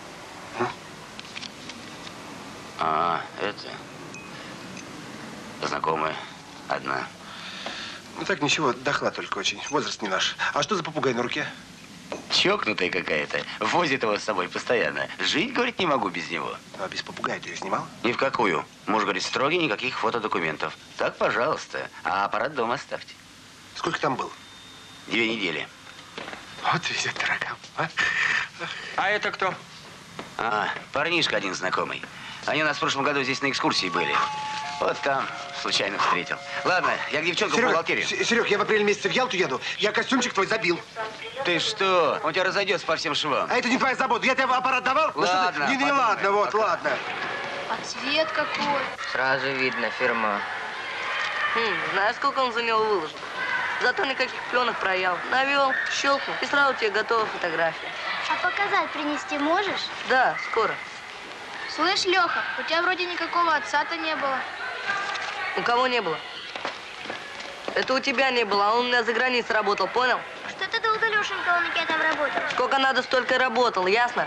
Это знакомая одна. Ну так ничего, дохла только очень. Возраст не наш. А что за попугай на руке? Чокнутая какая-то. Возит его с собой постоянно. Жить, говорит, не могу без него. А без попугая ты ее снимал? Ни в какую. Муж говорит, строгий, никаких фотодокументов. Так, пожалуйста. А аппарат дома оставьте. Сколько там был? 2 недели. Вот везет дорогам. А это кто? Парнишка один знакомый. Они у нас в прошлом году здесь на экскурсии были. Вот там случайно встретил. Ладно, я к девчонкам в бухгалтерию. Серег, я в апреле месяце в Ялту еду. Я костюмчик твой забил. Ты что? Он у тебя разойдется по всем швам. А это не твоя забота. Я тебе аппарат давал? Ладно. Ну, ладно, вот, ладно. А цвет какой? Сразу видно, фирма. Знаешь, сколько он за него выложил? Зато никаких пленок прояв. Навел, щелкнул, и сразу тебе готова фотография. А показать принести можешь? Да, скоро. Слышь, Леха, у тебя вроде никакого отца-то не было. У кого не было? Это у тебя не было, а он у меня за границей работал, понял? Что ты долго, Лешенька, у меня там работал? Сколько надо, столько и работал, ясно?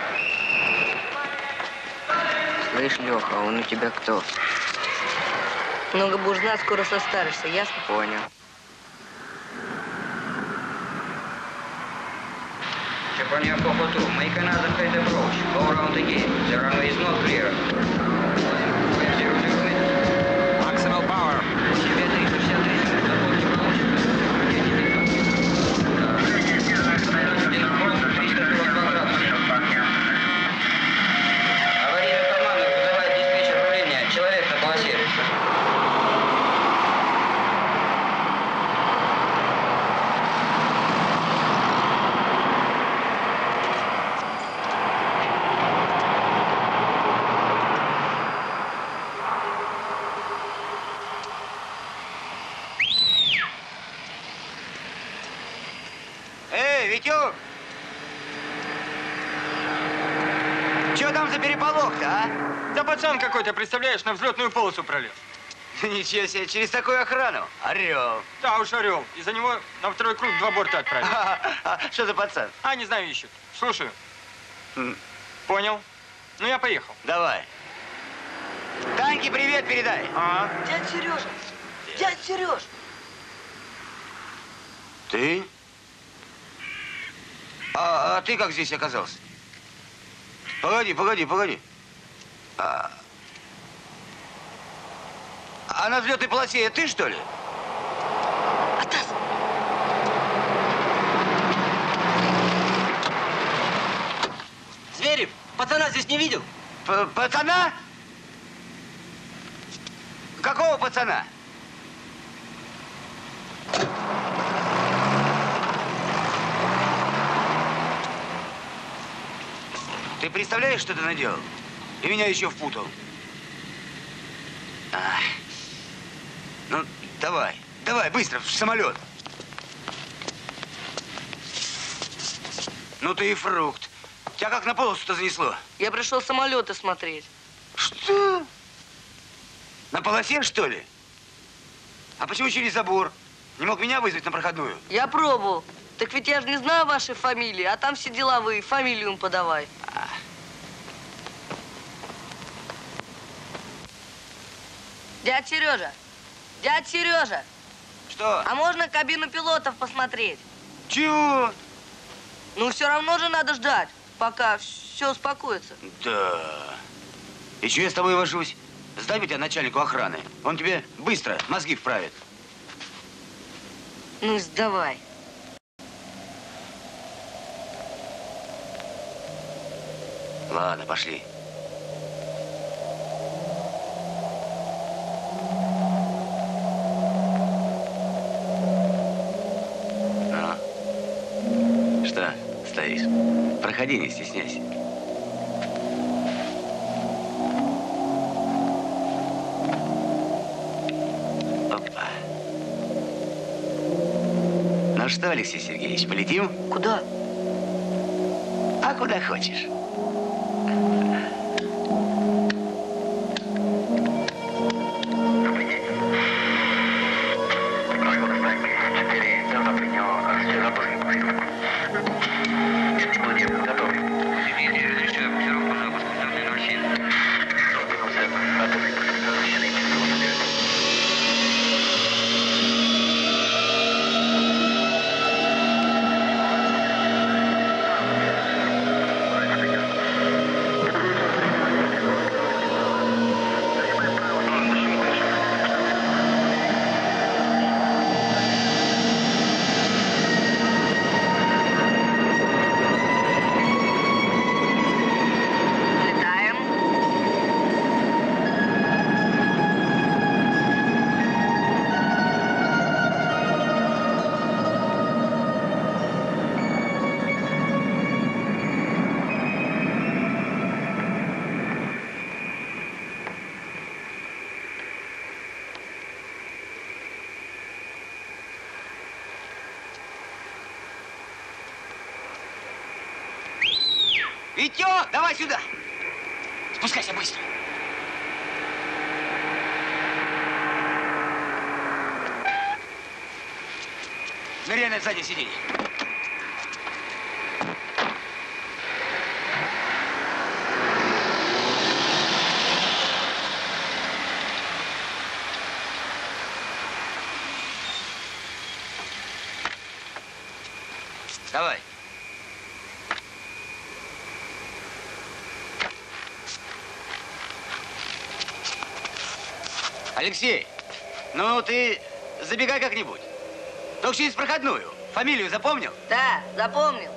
Слышь, Леха, а он у тебя кто? Много будешь знать, скоро состаришься, ясно? Понял. Japan Coco 2, make another tight approach. Go around again. The runway is not clear. 0 Maximal power. Себе 363. Закончим помощь. Аварийную команду вызывает диспетчер управления. Человек на полосе. Эй, Витюк! Чё там за переполох-то, а? Да пацан какой-то, представляешь, на взлетную полосу пролез. Ничего себе, через такую охрану. Орел. Да уж, орел. Из-за него на второй круг 2 борта отправили. Что за пацан? А, не знаю, ищут. Слушаю. Понял. Ну, я поехал. Давай. Таньке привет передай. Дядь Сережа! Дядь Сереж! Ты? А ты как здесь оказался? Погоди. А на взлетной полосе это ты, что ли? Атас! Зверев, пацана здесь не видел? Пацана? Какого пацана? Ты представляешь, что ты наделал? И меня еще впутал. Ну, давай, быстро, в самолет. Ну ты и фрукт. Тебя как на полосу-то занесло? Я пришел самолеты смотреть. Что? На полосе, что ли? А почему через забор? Не мог меня вызвать на проходную? Я пробовал. Так ведь я же не знаю вашей фамилии, а там все деловые, фамилию им подавай. Дядь Сережа! Дядь Сережа! Что? А можно кабину пилотов посмотреть? Чего? Ну, все равно же надо ждать, пока все успокоится. Да. И что я с тобой вожусь? Сдай меня начальнику охраны. Он тебе быстро мозги вправит. Ну, сдавай. Ладно, пошли. Ну, что стоишь? Проходи, не стесняйся. Опа. Ну что, Алексей Сергеевич, полетим? Куда? А куда хочешь. Витек, давай сюда! Спускайся быстро. Ныряй на заднее сиденье. Давай. Алексей, ну ты забегай как-нибудь. Только через проходную. Фамилию запомнил? Да, запомнил.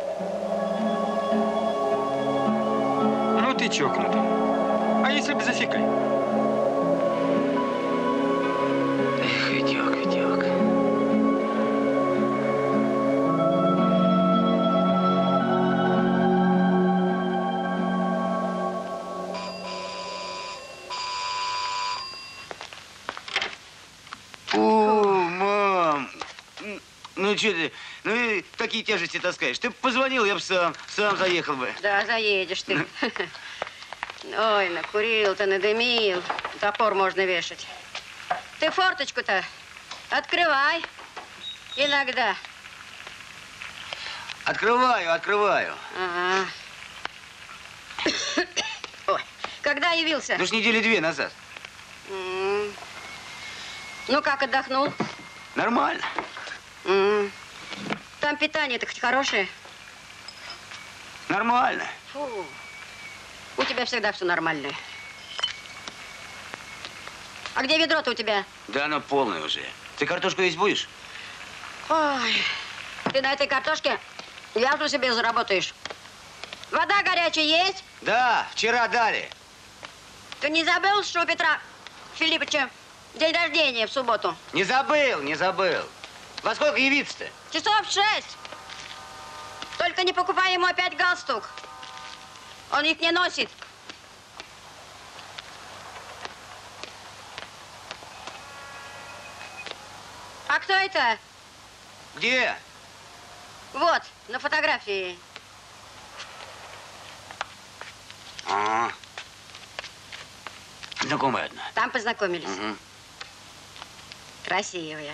Ну ты чокнутый. А если бы засекли? Эх, Витек, Витек. Ну, что ты, ну и такие тяжести таскаешь. Ты позвонил, я бы сам заехал бы. Да, заедешь ты. Ой, накурил-то, надымил. Топор можно вешать. Ты форточку-то открывай иногда. Открываю, открываю. Ага. Ой, когда явился? Ну, ж недели 2 назад. Ну, как отдохнул? Нормально. Там питание-то хоть хорошее? Нормально. Фу. У тебя всегда все нормальное. А где ведро-то у тебя? Да оно полное уже. Ты картошку есть будешь? Ой, ты на этой картошке ясно себе заработаешь. Вода горячая есть? Да, вчера дали. Ты не забыл, что у Петра Филипповича день рождения в субботу? Не забыл, не забыл. Во сколько явиться-то? Часов 6. Только не покупай ему опять галстук. Он их не носит. А кто это? Где? Вот, на фотографии. А, знакомая одна. Там познакомились. Угу. Красивая.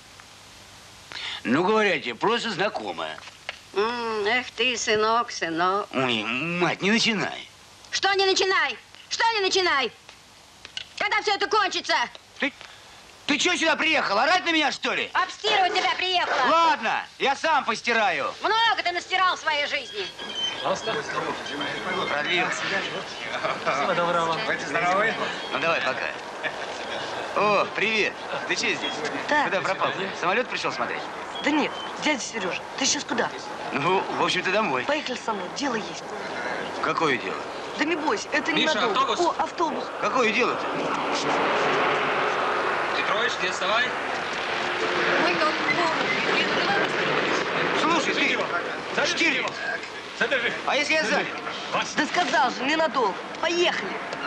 Ну, говорят тебе, просто знакомая. Эх ты, сынок, сынок. Ой, мать, не начинай. Что не начинай? Что не начинай? Когда все это кончится? Ты что сюда приехал? Орать на меня, что ли? Обстирывать тебя приехала. Ладно, я сам постираю. Много ты настирал в своей жизни. Продлился. Всего доброго. Будьте здоровы. Ну, давай, пока. О, привет. Ты че здесь? Да. Куда пропал? Самолет пришел смотреть? Да нет, дядя Сережа, ты сейчас куда? Ну, в общем-то, домой. Поехали со мной, дело есть. Какое дело? Да не бойся, это не Миша, надолго. автобус? О, автобус. Какое дело-то? Петрович, не вставай. Слушай, ты, Штирлиц, задержи. А если я занят? Да сказал же, ненадолго. Поехали.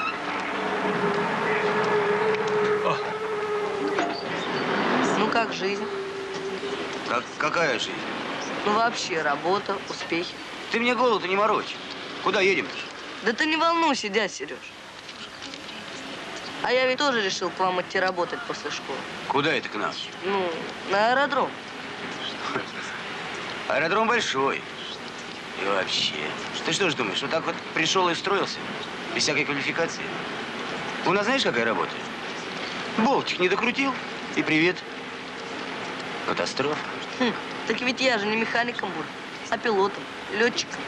Ну как жизнь? Какая жизнь? Ну вообще, работа, успехи. Ты мне голову-то не морочь. Куда едем-то? Да ты не волнуйся, дядя Сереж. А я ведь тоже решил к вам идти работать после школы. Куда это к нам? Ну, на аэродром. Аэродром большой. И вообще. Ты что ж думаешь, вот так вот пришел и строился? Без всякой квалификации? У нас знаешь, какая работа? Болтик не докрутил, и привет. Катастрофа. Так ведь я же не механиком буду, а пилотом, летчиком.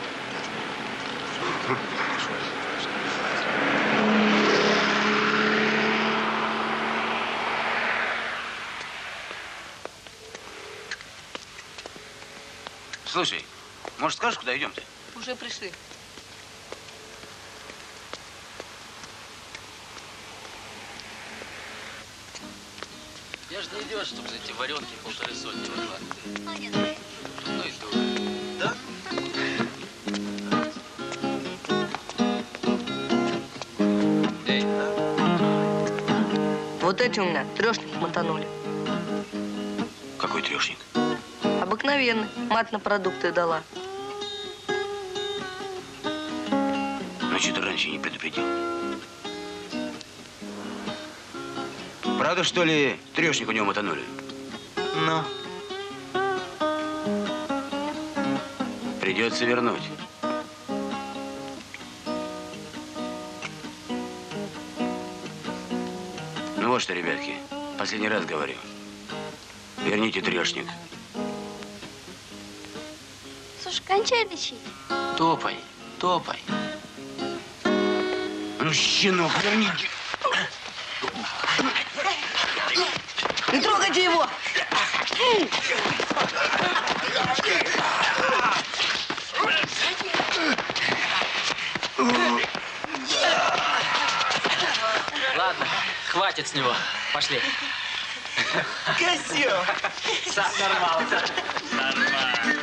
Слушай, может, скажешь, куда идем-то? Уже пришли. Я же не идиот, чтобы за эти варенки 150 выкладывать. Ну и дура. Да? Эй, Вот эти у меня трешник мотанули. Какой трешник? Обыкновенный. Мать на продукты дала. ночи не предупредил. Правда, что ли, трешник у него мотанули? Ну? Придется вернуть. Ну вот что, ребятки, последний раз говорю. Верните трешник. Слушай, кончай лечить. Топай, топай. Ну, щенок, верните. Не трогайте его! Ладно, хватит с него. Пошли. Козел! Сам нормально. Нормально.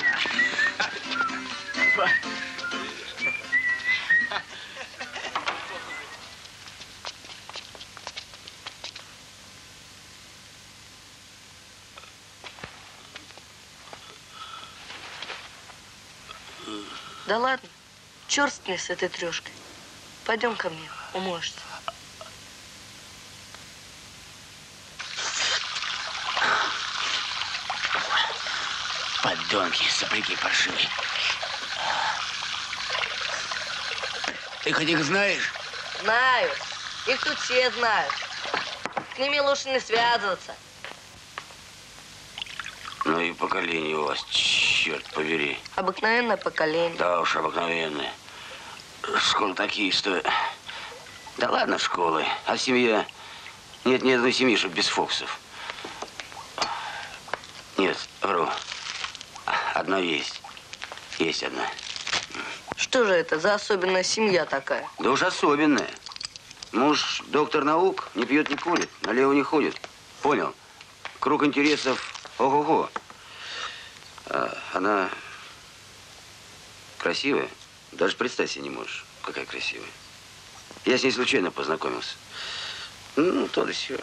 Да ладно, черт с ней, с этой трешкой. Пойдем ко мне, умоешься. Подонки, сопляки паршивые. Ты хоть их знаешь? Знаю. Их тут все знают. С ними лучше не связываться. Ну и поколение у вас, черт побери. Обыкновенное поколение. Да уж, обыкновенное. Школы такие, что... Да ладно, школы. А семья... Нет ни одной семьи, чтоб без Фоксов. Нет, вру. Одна есть. Есть одна. Что же это за особенная семья такая? Да уж особенная. Муж доктор наук, не пьет, не курит, налево не ходит. Понял? Круг интересов ого-го. А она красивая. Даже представить себе не можешь, какая красивая. Я с ней случайно познакомился. Ну, то да сё.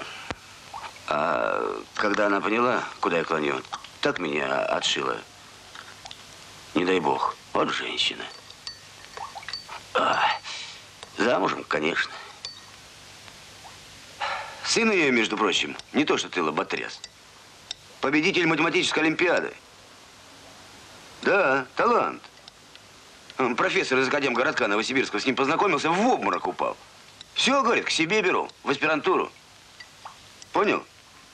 А когда она поняла, куда я клоню, так меня отшила. Не дай бог. Вот женщина. Замужем, конечно. Сын ее, между прочим, не то что ты лоботряс. Победитель математической олимпиады. Да, талант. Профессор из Академгородка Новосибирского с ним познакомился, в обморок упал. Все, говорит, к себе беру, в аспирантуру. Понял?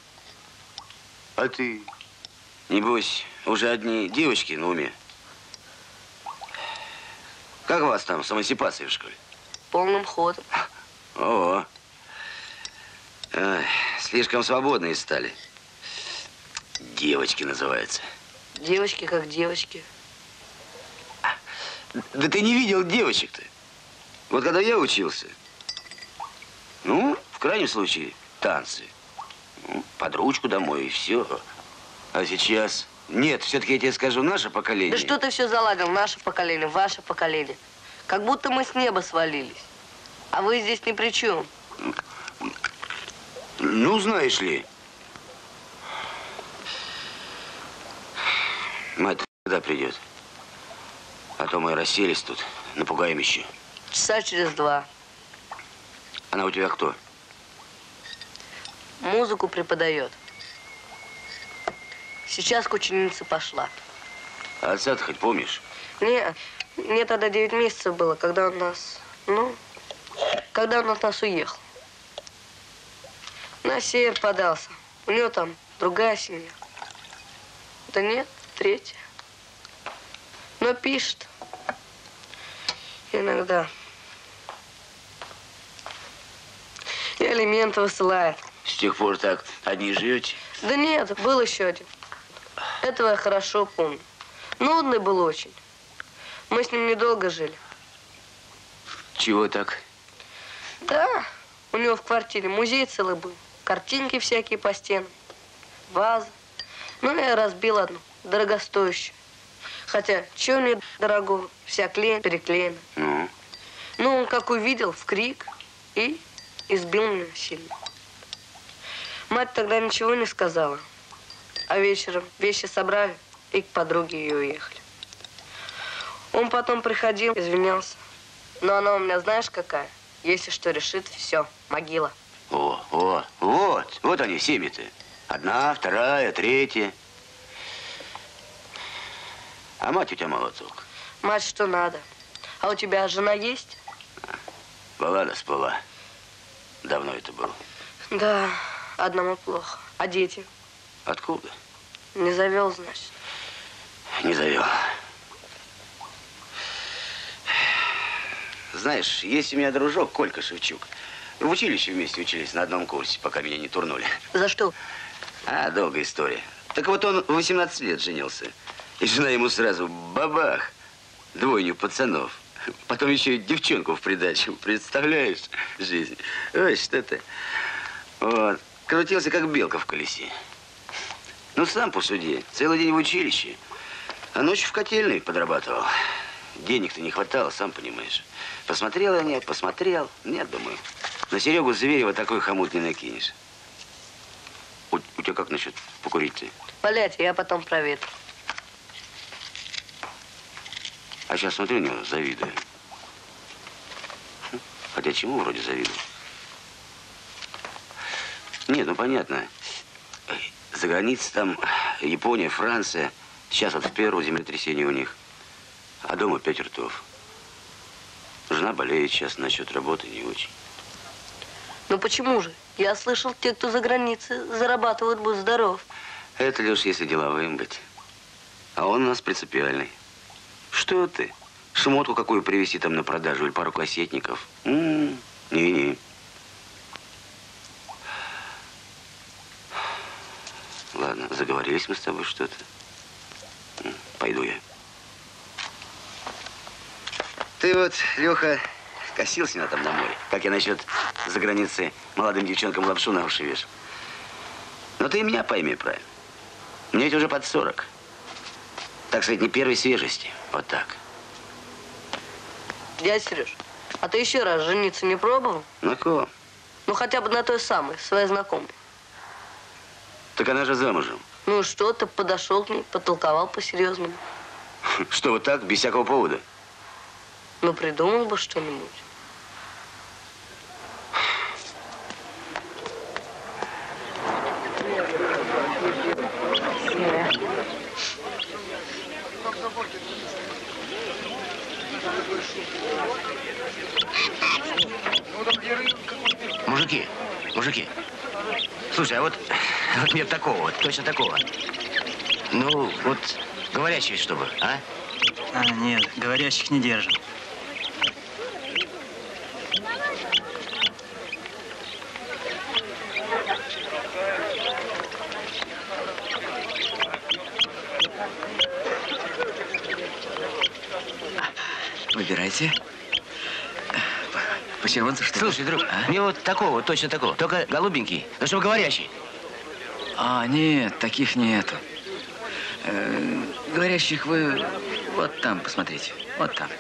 А ты? Небось, уже одни девочки на уме. Как вас там с эмансипацией в школе? Полным ходом. О, слишком свободные стали. Девочки называются. Девочки как девочки. Да ты не видел девочек-то. Вот когда я учился, ну, в крайнем случае, танцы. Ну, под ручку домой и все. А сейчас... Нет, все-таки я тебе скажу, наше поколение... Да что ты все заладил? Наше поколение, ваше поколение. Как будто мы с неба свалились. А вы здесь ни при чем. Ну, знаешь ли... Мать когда придет? А то мы расселись тут, напугаем еще. Часа через 2. Она у тебя кто? Музыку преподает. Сейчас к ученице пошла. А отца-то хоть помнишь? Мне тогда 9 месяцев было, когда он нас... Ну, когда он от нас уехал. На север подался. У него там другая семья. Да нет, 3-я. Но пишет. Иногда. И алименты высылает. С тех пор так одни живете? Да нет, был еще один. Этого я хорошо помню. Нудный был очень. Мы с ним недолго жили. Чего так? Да, у него в квартире музей целый был. Картинки всякие по стенам. Вазы. Ну, я разбил одну, дорогостоящую. Хотя, чего мне дорогого? Вся клеена, переклеена. Ну, он как увидел, в крик и избил меня сильно. Мать тогда ничего не сказала. А вечером вещи собрали и к подруге ее уехали. Он потом приходил, извинялся. Но она у меня знаешь какая? Если что решит, все, могила. Вот они, семьи-то. Одна, вторая, третья. А мать у тебя молоток. Мать что надо. А у тебя жена есть? Была да спала. Давно это было. Да, одному плохо. А дети? Откуда? Не завел, значит. Не завел. Знаешь, есть у меня дружок Колька Шевчук. В училище вместе учились на одном курсе, пока меня не турнули. За что? Долгая история. Так вот он в 18 лет женился. И жена ему сразу бабах. Двойню пацанов. Потом еще и девчонку в придачу. Представляешь? Жизнь. Ой, что ты. Вот. Крутился, как белка в колесе. Ну, сам посуди. Целый день в училище. А ночью в котельной подрабатывал. Денег-то не хватало, сам понимаешь. Посмотрел я, нет, посмотрел. Нет, думаю. На Серегу Зверева такой хомут не накинешь. У тебя как насчет покурить-то? Валять, я потом проветрю. А сейчас смотрю на него, завидую. Хотя чему вроде завидую? Нет, ну понятно. За границей там Япония, Франция. Сейчас вот в Перу землетрясение у них. А дома 5 ртов. Жена болеет сейчас, насчет работы не очень. Ну почему же? Я слышал, те, кто за границей, зарабатывают, будь здоров. Это лишь если деловым быть. А он у нас принципиальный. Что ты? Шмотку какую привезти там на продажу или пару кассетников? Не-не. Ладно, заговорились мы с тобой что-то. Пойду я. Ты вот, Леха, косился меня там на море. Как я насчет за границей молодым девчонкам лапшу на уши вешал. Но ты и меня пойми правильно. Мне ведь уже под 40. Так сказать, не первой свежести. Вот так. Дядя Сереж, а ты еще раз жениться не пробовал? На ком? Ну, хотя бы на той самой, своей знакомой. Так она же замужем. Ну, что ты подошел к ней, потолковал по-серьезному. Что, вот так, без всякого повода? Ну, придумал бы что-нибудь. Мужики, слушай, а вот нет такого, вот, точно такого. Ну, вот, говорящий чтобы, а? Нет, говорящих не держим. Выбирайте. По-червонцу, что ли? Слушай, друг, мне вот такого, точно такого. Только голубенький, но чтобы говорящий. Нет, таких нету. Говорящих вы вот там посмотрите. Вот там.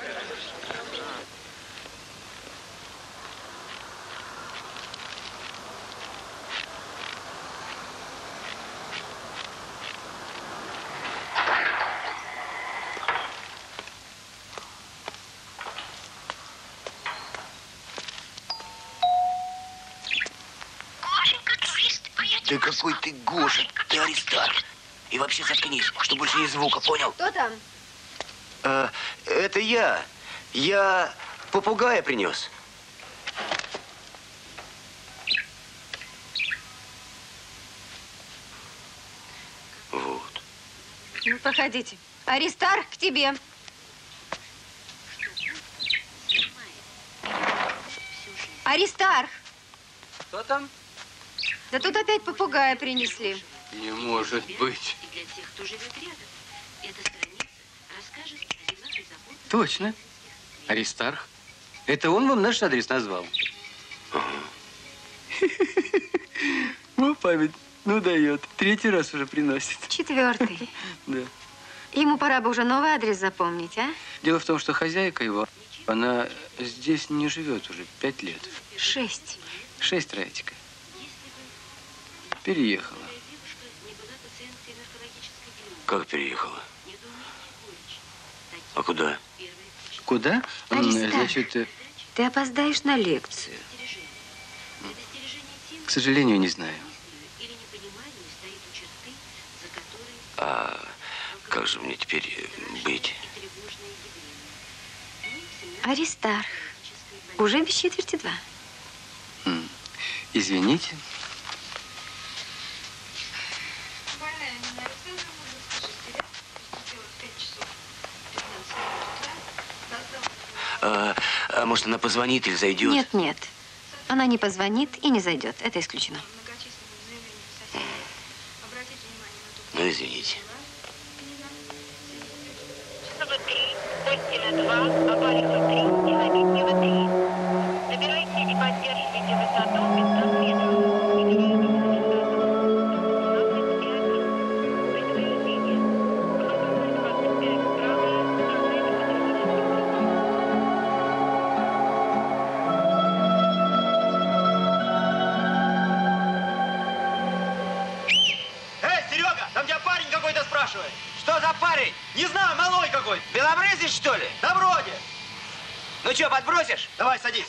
Да какой ты Гоша, ты Аристарх. И вообще заткнись, чтобы больше ни звука, понял? Кто там? Это я. Я попугая принес. Вот. Ну, проходите. Аристарх, к тебе. Аристарх! Кто там? Да тут опять попугая принесли. Не может быть. Точно. Аристарх. Это он вам наш адрес назвал? Ну, память, ну дает. 3-й раз уже приносит. 4-й. Да. Ему пора бы уже новый адрес запомнить, а? Дело в том, что хозяйка его, она здесь не живет уже 5 лет. 6. 6, Раечка. Переехала. Как переехала? А куда? Куда? Аристарх, Значит, ты опоздаешь на лекцию. к сожалению, не знаю. А как же мне теперь быть? Аристарх, уже без 1:45. Извините. А может, она позвонит или зайдет? Нет, нет. Она не позвонит и не зайдет. Это исключено. Ну, извините. Набирайте и поддерживайте высоту 500 метров. Эй, Серега, там тебя парень какой-то спрашивает. Что за парень? Не знаю, малой какой. Белобрысый, что ли? Да вроде. Ну что, подбросишь? Давай, садись.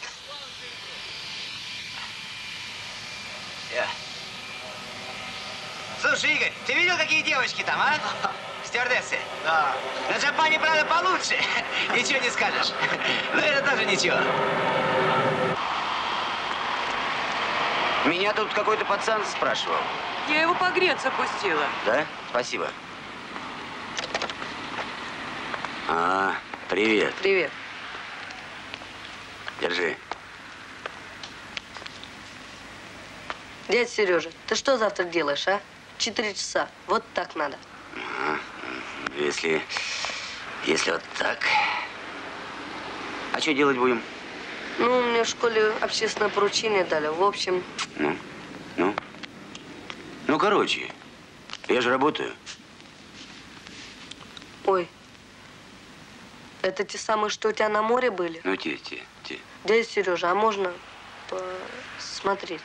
Слушай, Игорь, ты видел, какие девочки там, а? Стюардессы? Да. На Джапане, правда, получше. Ничего не скажешь. Но это тоже ничего. Меня тут какой-то пацан спрашивал. Я его погреться пустила. Да? Спасибо. А, привет. Привет. Держи. Дядя Сережа, ты что завтра делаешь, а? 4 часа. Вот так надо. Если вот так. А что делать будем? Ну, мне в школе общественное поручение дали. В общем... Ну, короче, я же работаю. Ой. Это те самые, что у тебя на море были? Ну, те. Дядя Сережа, а можно посмотреть?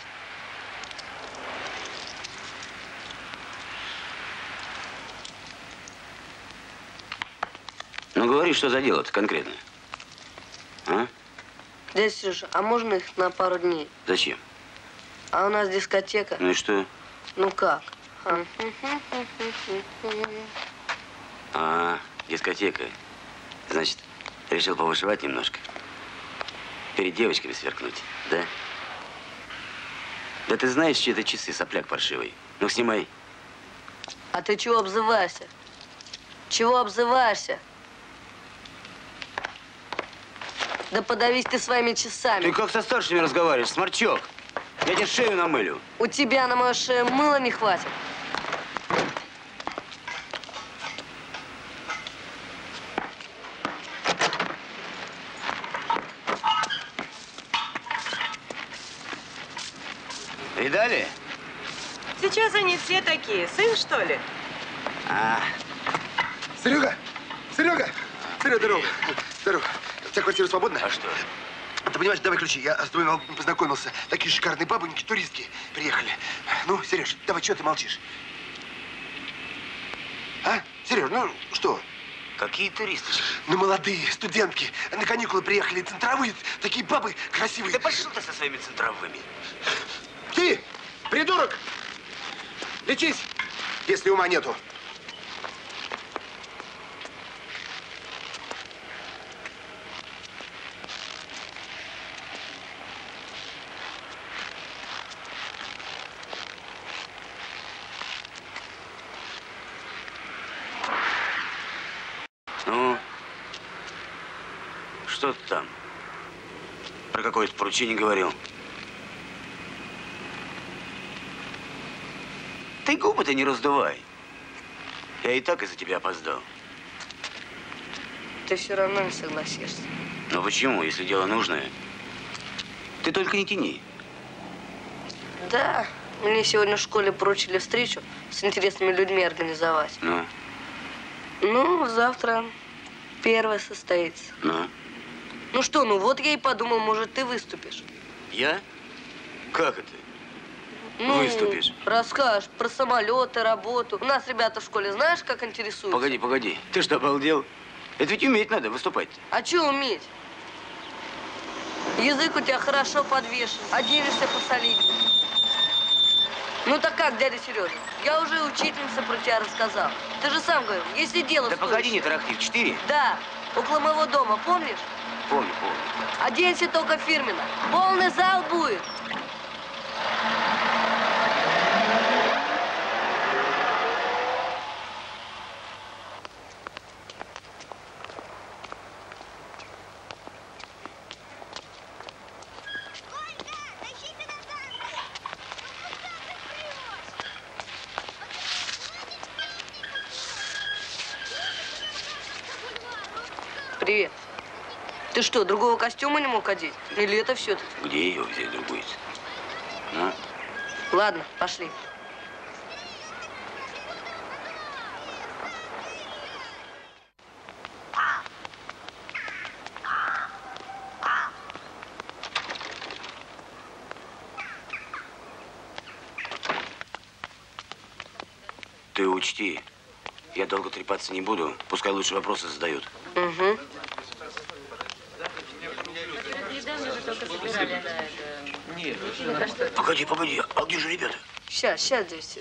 Ну, говори, что за дело-то конкретно? А? Дядя Сережа, а можно их на пару дней? Зачем? А у нас дискотека. Ну и что? Ну как? Дискотека. Значит, решил повышивать немножко. Перед девочками сверкнуть, да? Да ты знаешь, чьи это часы, сопляк паршивый. Ну, снимай. А ты чего обзываешься? Чего обзываешься? Да подавись ты своими часами. Ты как со старшими разговариваешь, сморчок? Я тебе шею намылю. У тебя на мою шею мыла не хватит. Видали? Сейчас они все такие. Сын, что ли? Серега! Серега! Серега, здорово. Здорово. У тебя квартира свободна? А что? Ты понимаешь, давай ключи. Я с двумя познакомился. Такие шикарные бабоньки, туристки приехали. Ну, Сереж, давай, что ты молчишь? А? Сереж, ну что? Какие туристочки? Ну, молодые, студентки. На каникулы приехали, центровые. Такие бабы красивые. Да пошел ты со своими центровыми. Ты, придурок! Лечись, если ума нету. Ну, что ты там? Про какое-то поручение говорил. Ты губы-то не раздувай. Я и так из-за тебя опоздал. Ты все равно не согласишься. Ну почему, если дело нужное? Ты только не тяни. Да, мне сегодня в школе поручили встречу с интересными людьми организовать. Ну? Ну, завтра первая состоится. Ну? Ну что, ну вот я и подумал, может, ты выступишь. Я? Как это? Ну, Выступишь? Расскажешь про самолеты, работу. У нас ребята в школе, знаешь, как интересуются? Погоди. Ты что, обалдел? Это ведь уметь надо выступать. А что уметь? Язык у тебя хорошо подвешен, а делишься посолиднее. Ну так как, дядя Сережа? Я уже учительнице про тебя рассказал. Ты же сам говорил, если дело Да погоди, не тарахти, в 4? Да, около моего дома, помнишь? Помню. Оденься только фирменно. Полный зал будет. Привет. Ты что, другого костюма не мог одеть? Или это все-таки? Где ее взять другую? Ну? Ладно, пошли. Ты учти, я долго трепаться не буду. Пускай лучше вопросы задают. Угу. Погоди, а где же ребята? Сейчас, здесь.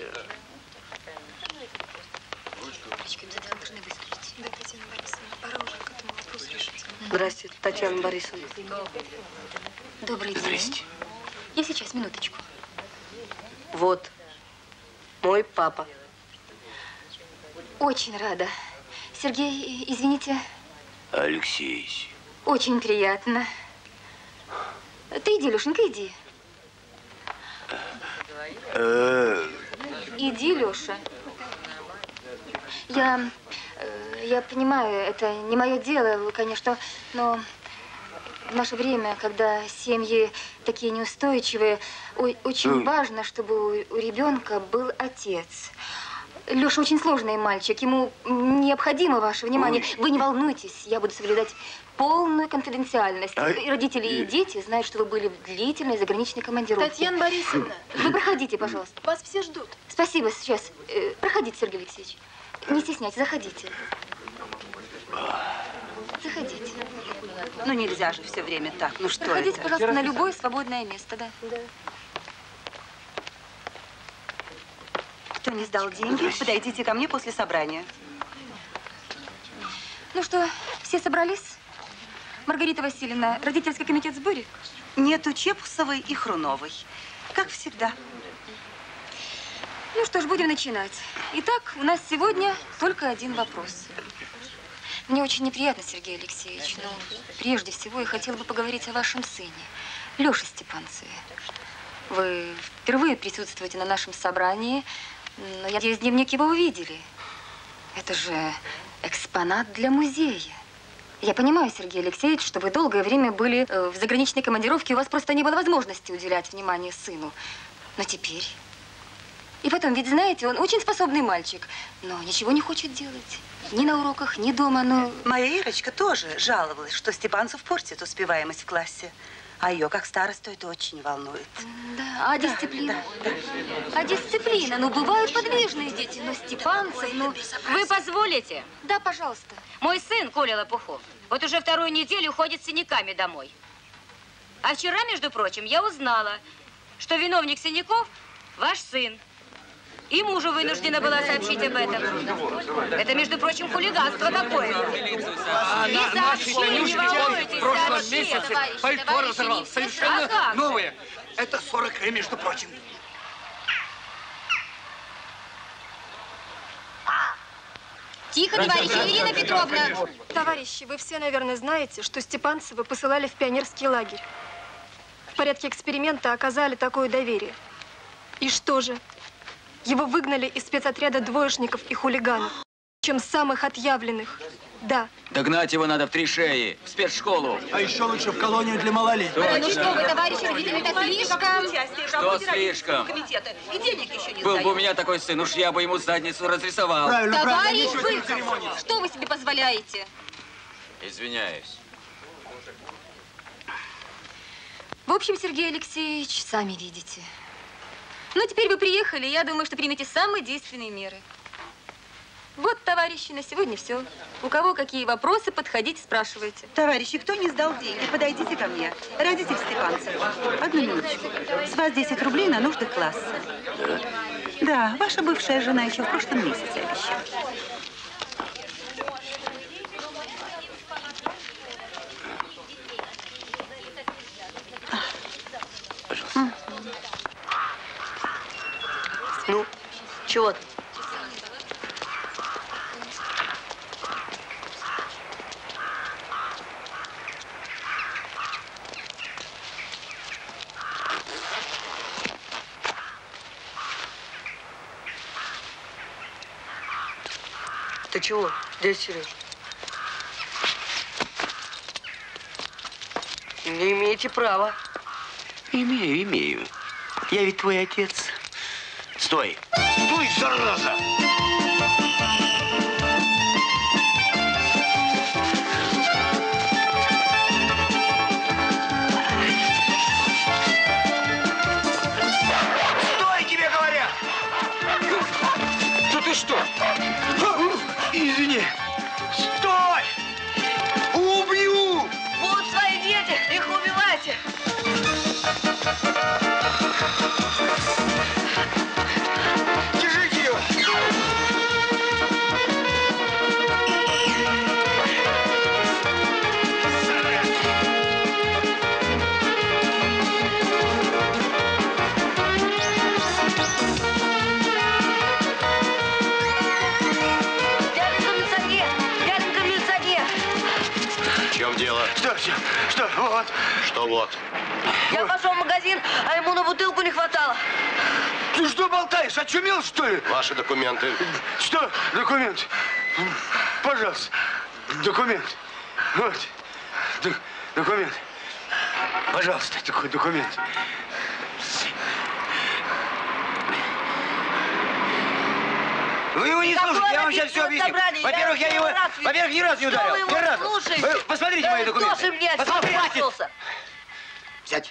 Здрасте, Татьяна Борисовна. Добрый день. Здрасте. Я сейчас, минуточку. Вот, мой папа. Очень рада. Сергей, извините. Алексеевич. Очень приятно. Ты иди, Лешенька, иди. Иди, Леша. Я понимаю, это не мое дело, конечно, но в наше время, когда семьи такие неустойчивые, очень важно, чтобы у ребенка был отец. Леша очень сложный мальчик, ему необходимо ваше внимание. Вы не волнуйтесь, я буду соблюдать полную конфиденциальность. И родители и дети знают, что вы были в длительной заграничной командировке. Татьяна Борисовна. Вы проходите, пожалуйста. Вас все ждут. Спасибо, сейчас. Проходите, Сергей Алексеевич. Не стесняйтесь, заходите. Заходите. Ну нельзя же все время так. Ну что Проходите, это? пожалуйста, на любое свободное место, да. Кто не сдал деньги, подойдите ко мне после собрания. Ну что, все собрались? Маргарита Васильевна, родительский комитет в сборе? Нету Чепусовой и Хруновой. Как всегда. Ну что ж, будем начинать. Итак, у нас сегодня только один вопрос. Мне очень неприятно, Сергей Алексеевич, но прежде всего я хотела бы поговорить о вашем сыне, Леше Степанцеве. Вы впервые присутствуете на нашем собрании, но я надеюсь, дневник его увидели. Это же экспонат для музея. Я понимаю, Сергей Алексеевич, что вы долгое время были в заграничной командировке, у вас просто не было возможности уделять внимание сыну. Но теперь... И потом, ведь знаете, он очень способный мальчик, но ничего не хочет делать. Ни на уроках, ни дома, но... Моя Ирочка тоже жаловалась, что Степанцев портит успеваемость в классе. А ее, как старосту, это очень волнует. Да, а дисциплина? А дисциплина? Ну, бывают подвижные дети, но Степанцев, ну... Вы позволите? Да, пожалуйста. Мой сын, Коля Лопухов, вот уже вторую неделю ходит с синяками домой. А вчера, между прочим, я узнала, что виновник синяков – ваш сын. И мужу вынуждена была сообщить об этом. Это, между прочим, хулиганство какое-то. Не сообщи, не волнуйтесь, в прошлом сообщи. месяце пальто разорвал. Совершенно новые. Это 40 между прочим. Тихо, товарищи, Ирина Петровна. Товарищи, вы все, наверное, знаете, что Степанцева посылали в пионерский лагерь. В порядке эксперимента оказали такое доверие. И что же? Его выгнали из спецотряда двоечников и хулиганов. Причем самых отъявленных. Да. Догнать его надо в 3 шеи, в спецшколу. А еще лучше в колонию для малолетних. Ну что вы, товарищи родители, это слишком. Что слишком? И денег еще не Был бы у меня такой сын, уж я бы ему задницу разрисовал. Товарищ Быков, что вы себе позволяете? Извиняюсь. В общем, Сергей Алексеевич, сами видите. Ну, теперь вы приехали, я думаю, что примете самые действенные меры. Вот, товарищи, на сегодня все. У кого какие вопросы, подходите, спрашивайте. Товарищи, кто не сдал деньги, подойдите ко мне. Родитель Степанцев. Одну минуточку. С вас 10 рублей на нужды класса. Да, ваша бывшая жена еще в прошлом месяце обещала. Пожалуйста. Ну, чего ты? Ты чего, дядя Сереж? Не имеете права. Имею. Я ведь твой отец. Стой! Стой, зараза! Стой, тебе говорят! Да ты что? Извини. Стой! Убью! Будут свои дети, их убивайте. Держите его! Дяденька милиционер! В чем дело? Что? Вот. Что вот? Я пошел в магазин, а ему на бутылку не хватало. Ты что болтаешь? Очумел, что ли? Ваши документы. Что? Документ. Пожалуйста. Документ. Вот. Документ. Пожалуйста, такой документ. Вы его не слушайте, я вам сейчас все объясню. Во-первых, я его, ни разу не ударил. Ни разу. Вы посмотрите мои документы. Посмотрите. Сядь.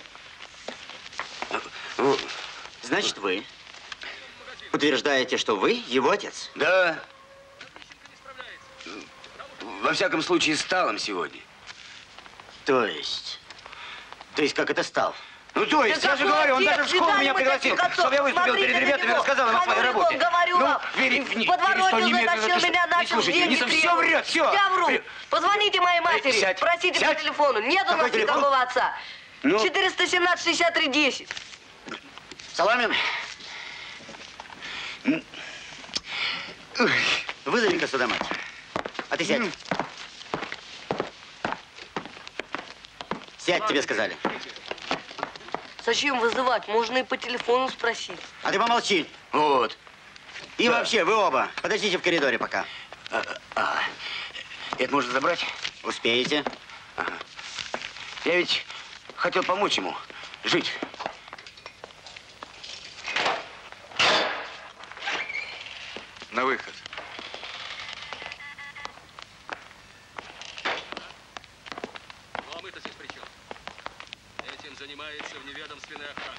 Значит, вы утверждаете, что вы его отец? Да. Во всяком случае, стал им сегодня. То есть как это стал? Ну, то есть, я же говорю, он даже в школу меня пригласил, чтобы я выступил перед ребятами и рассказал им о своей работе. Говорю вам, в подворотню затащил меня, начал деньги требовать. Все врет, все. Я вру. Позвоните моей матери, Сядь. просите по телефону. Нет у нас никакого отца. 417-63-10. Соломин, вызови-ка сюда мать. А ты сядь. Сядь, тебе сказали. Зачем вызывать? Можно и по телефону спросить. А ты помолчи. Вот. И вообще, вы оба, подождите в коридоре пока. Это можно забрать? Успеете. Ага. Я ведь хотел помочь ему жить. На выход. Ну а мы-то здесь при чем? Этим занимается вневедомственная охрана.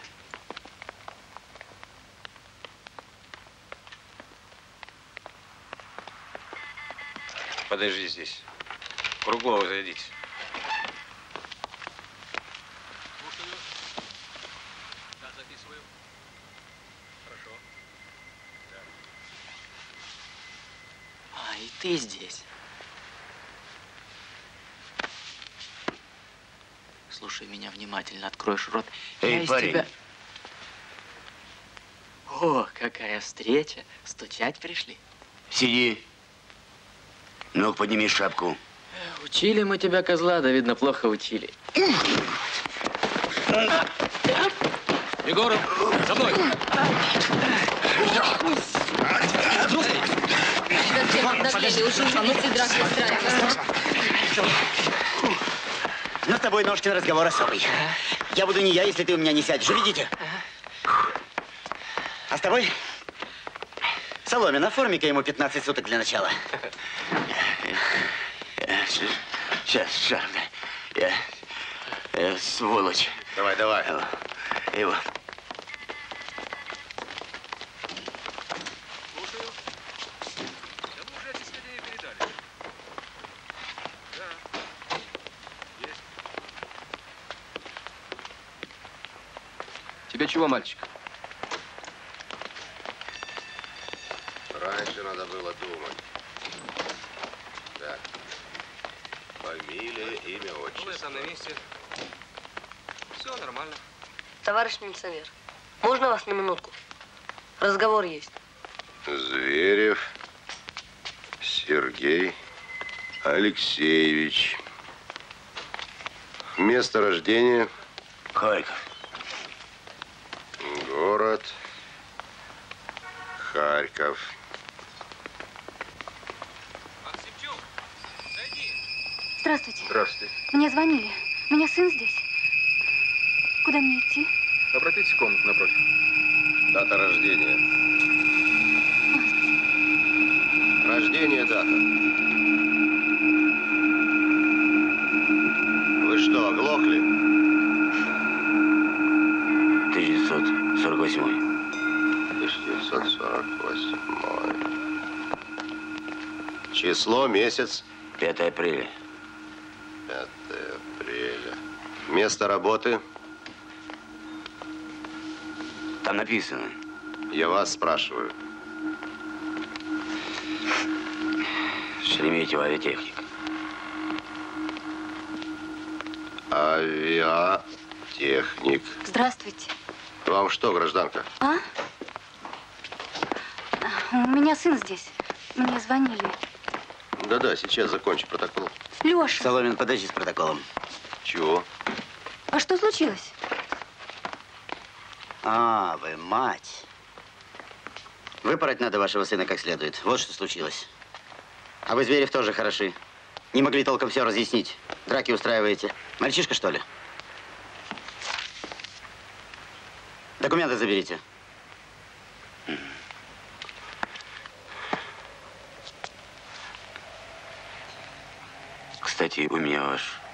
Подожди здесь. Круглова зайдите. Слушаю. Да, записываю. Хорошо. Да. А, и ты здесь. Слушай меня внимательно, откроешь рот. Эй, парень. Тебя... О, какая встреча. Стучать пришли. Сиди. Ну-ка, подними шапку. Учили мы тебя, козла, да, видно, плохо учили. Егоров, за мной! Но с тобой, Ножкин, разговор особый. Я буду не я, если ты у меня не сядешь. Увидите? А с тобой? Соломин, оформи-ка ему 15 суток для начала. Сейчас, сволочь. Давай, давай. Тебе чего, мальчик? Раньше надо было думать. Так. Фамилия, имя, отчество. Там на месте. Все нормально. Товарищ милиционер, можно вас на минутку? Разговор есть. Зверев Сергей Алексеевич. Место рождения? Харьков. Город Харьков. Здравствуйте. Здравствуйте. Мне звонили. У меня сын здесь. Куда мне идти? Обратитесь в комнату напротив. Дата рождения. Рождение, дата. Вы что, оглохли? 1948. 1948. Число, месяц? 5 апреля. 5 апреля. Место работы? Там написано. Я вас спрашиваю. Шереметьево, авиатехник. Авиатехник. Здравствуйте. Вам что, гражданка? А? У меня сын здесь. Мне звонили. Да-да, сейчас закончу протокол. Леша. Соломин, подожди с протоколом. Чего? А что случилось? А, вы мать. Выпороть надо вашего сына как следует. Вот что случилось. А вы, Зверев, тоже хороши. Не могли толком все разъяснить. Драки устраиваете. Мальчишка, что ли? Документы заберите. Кстати, у меня ваш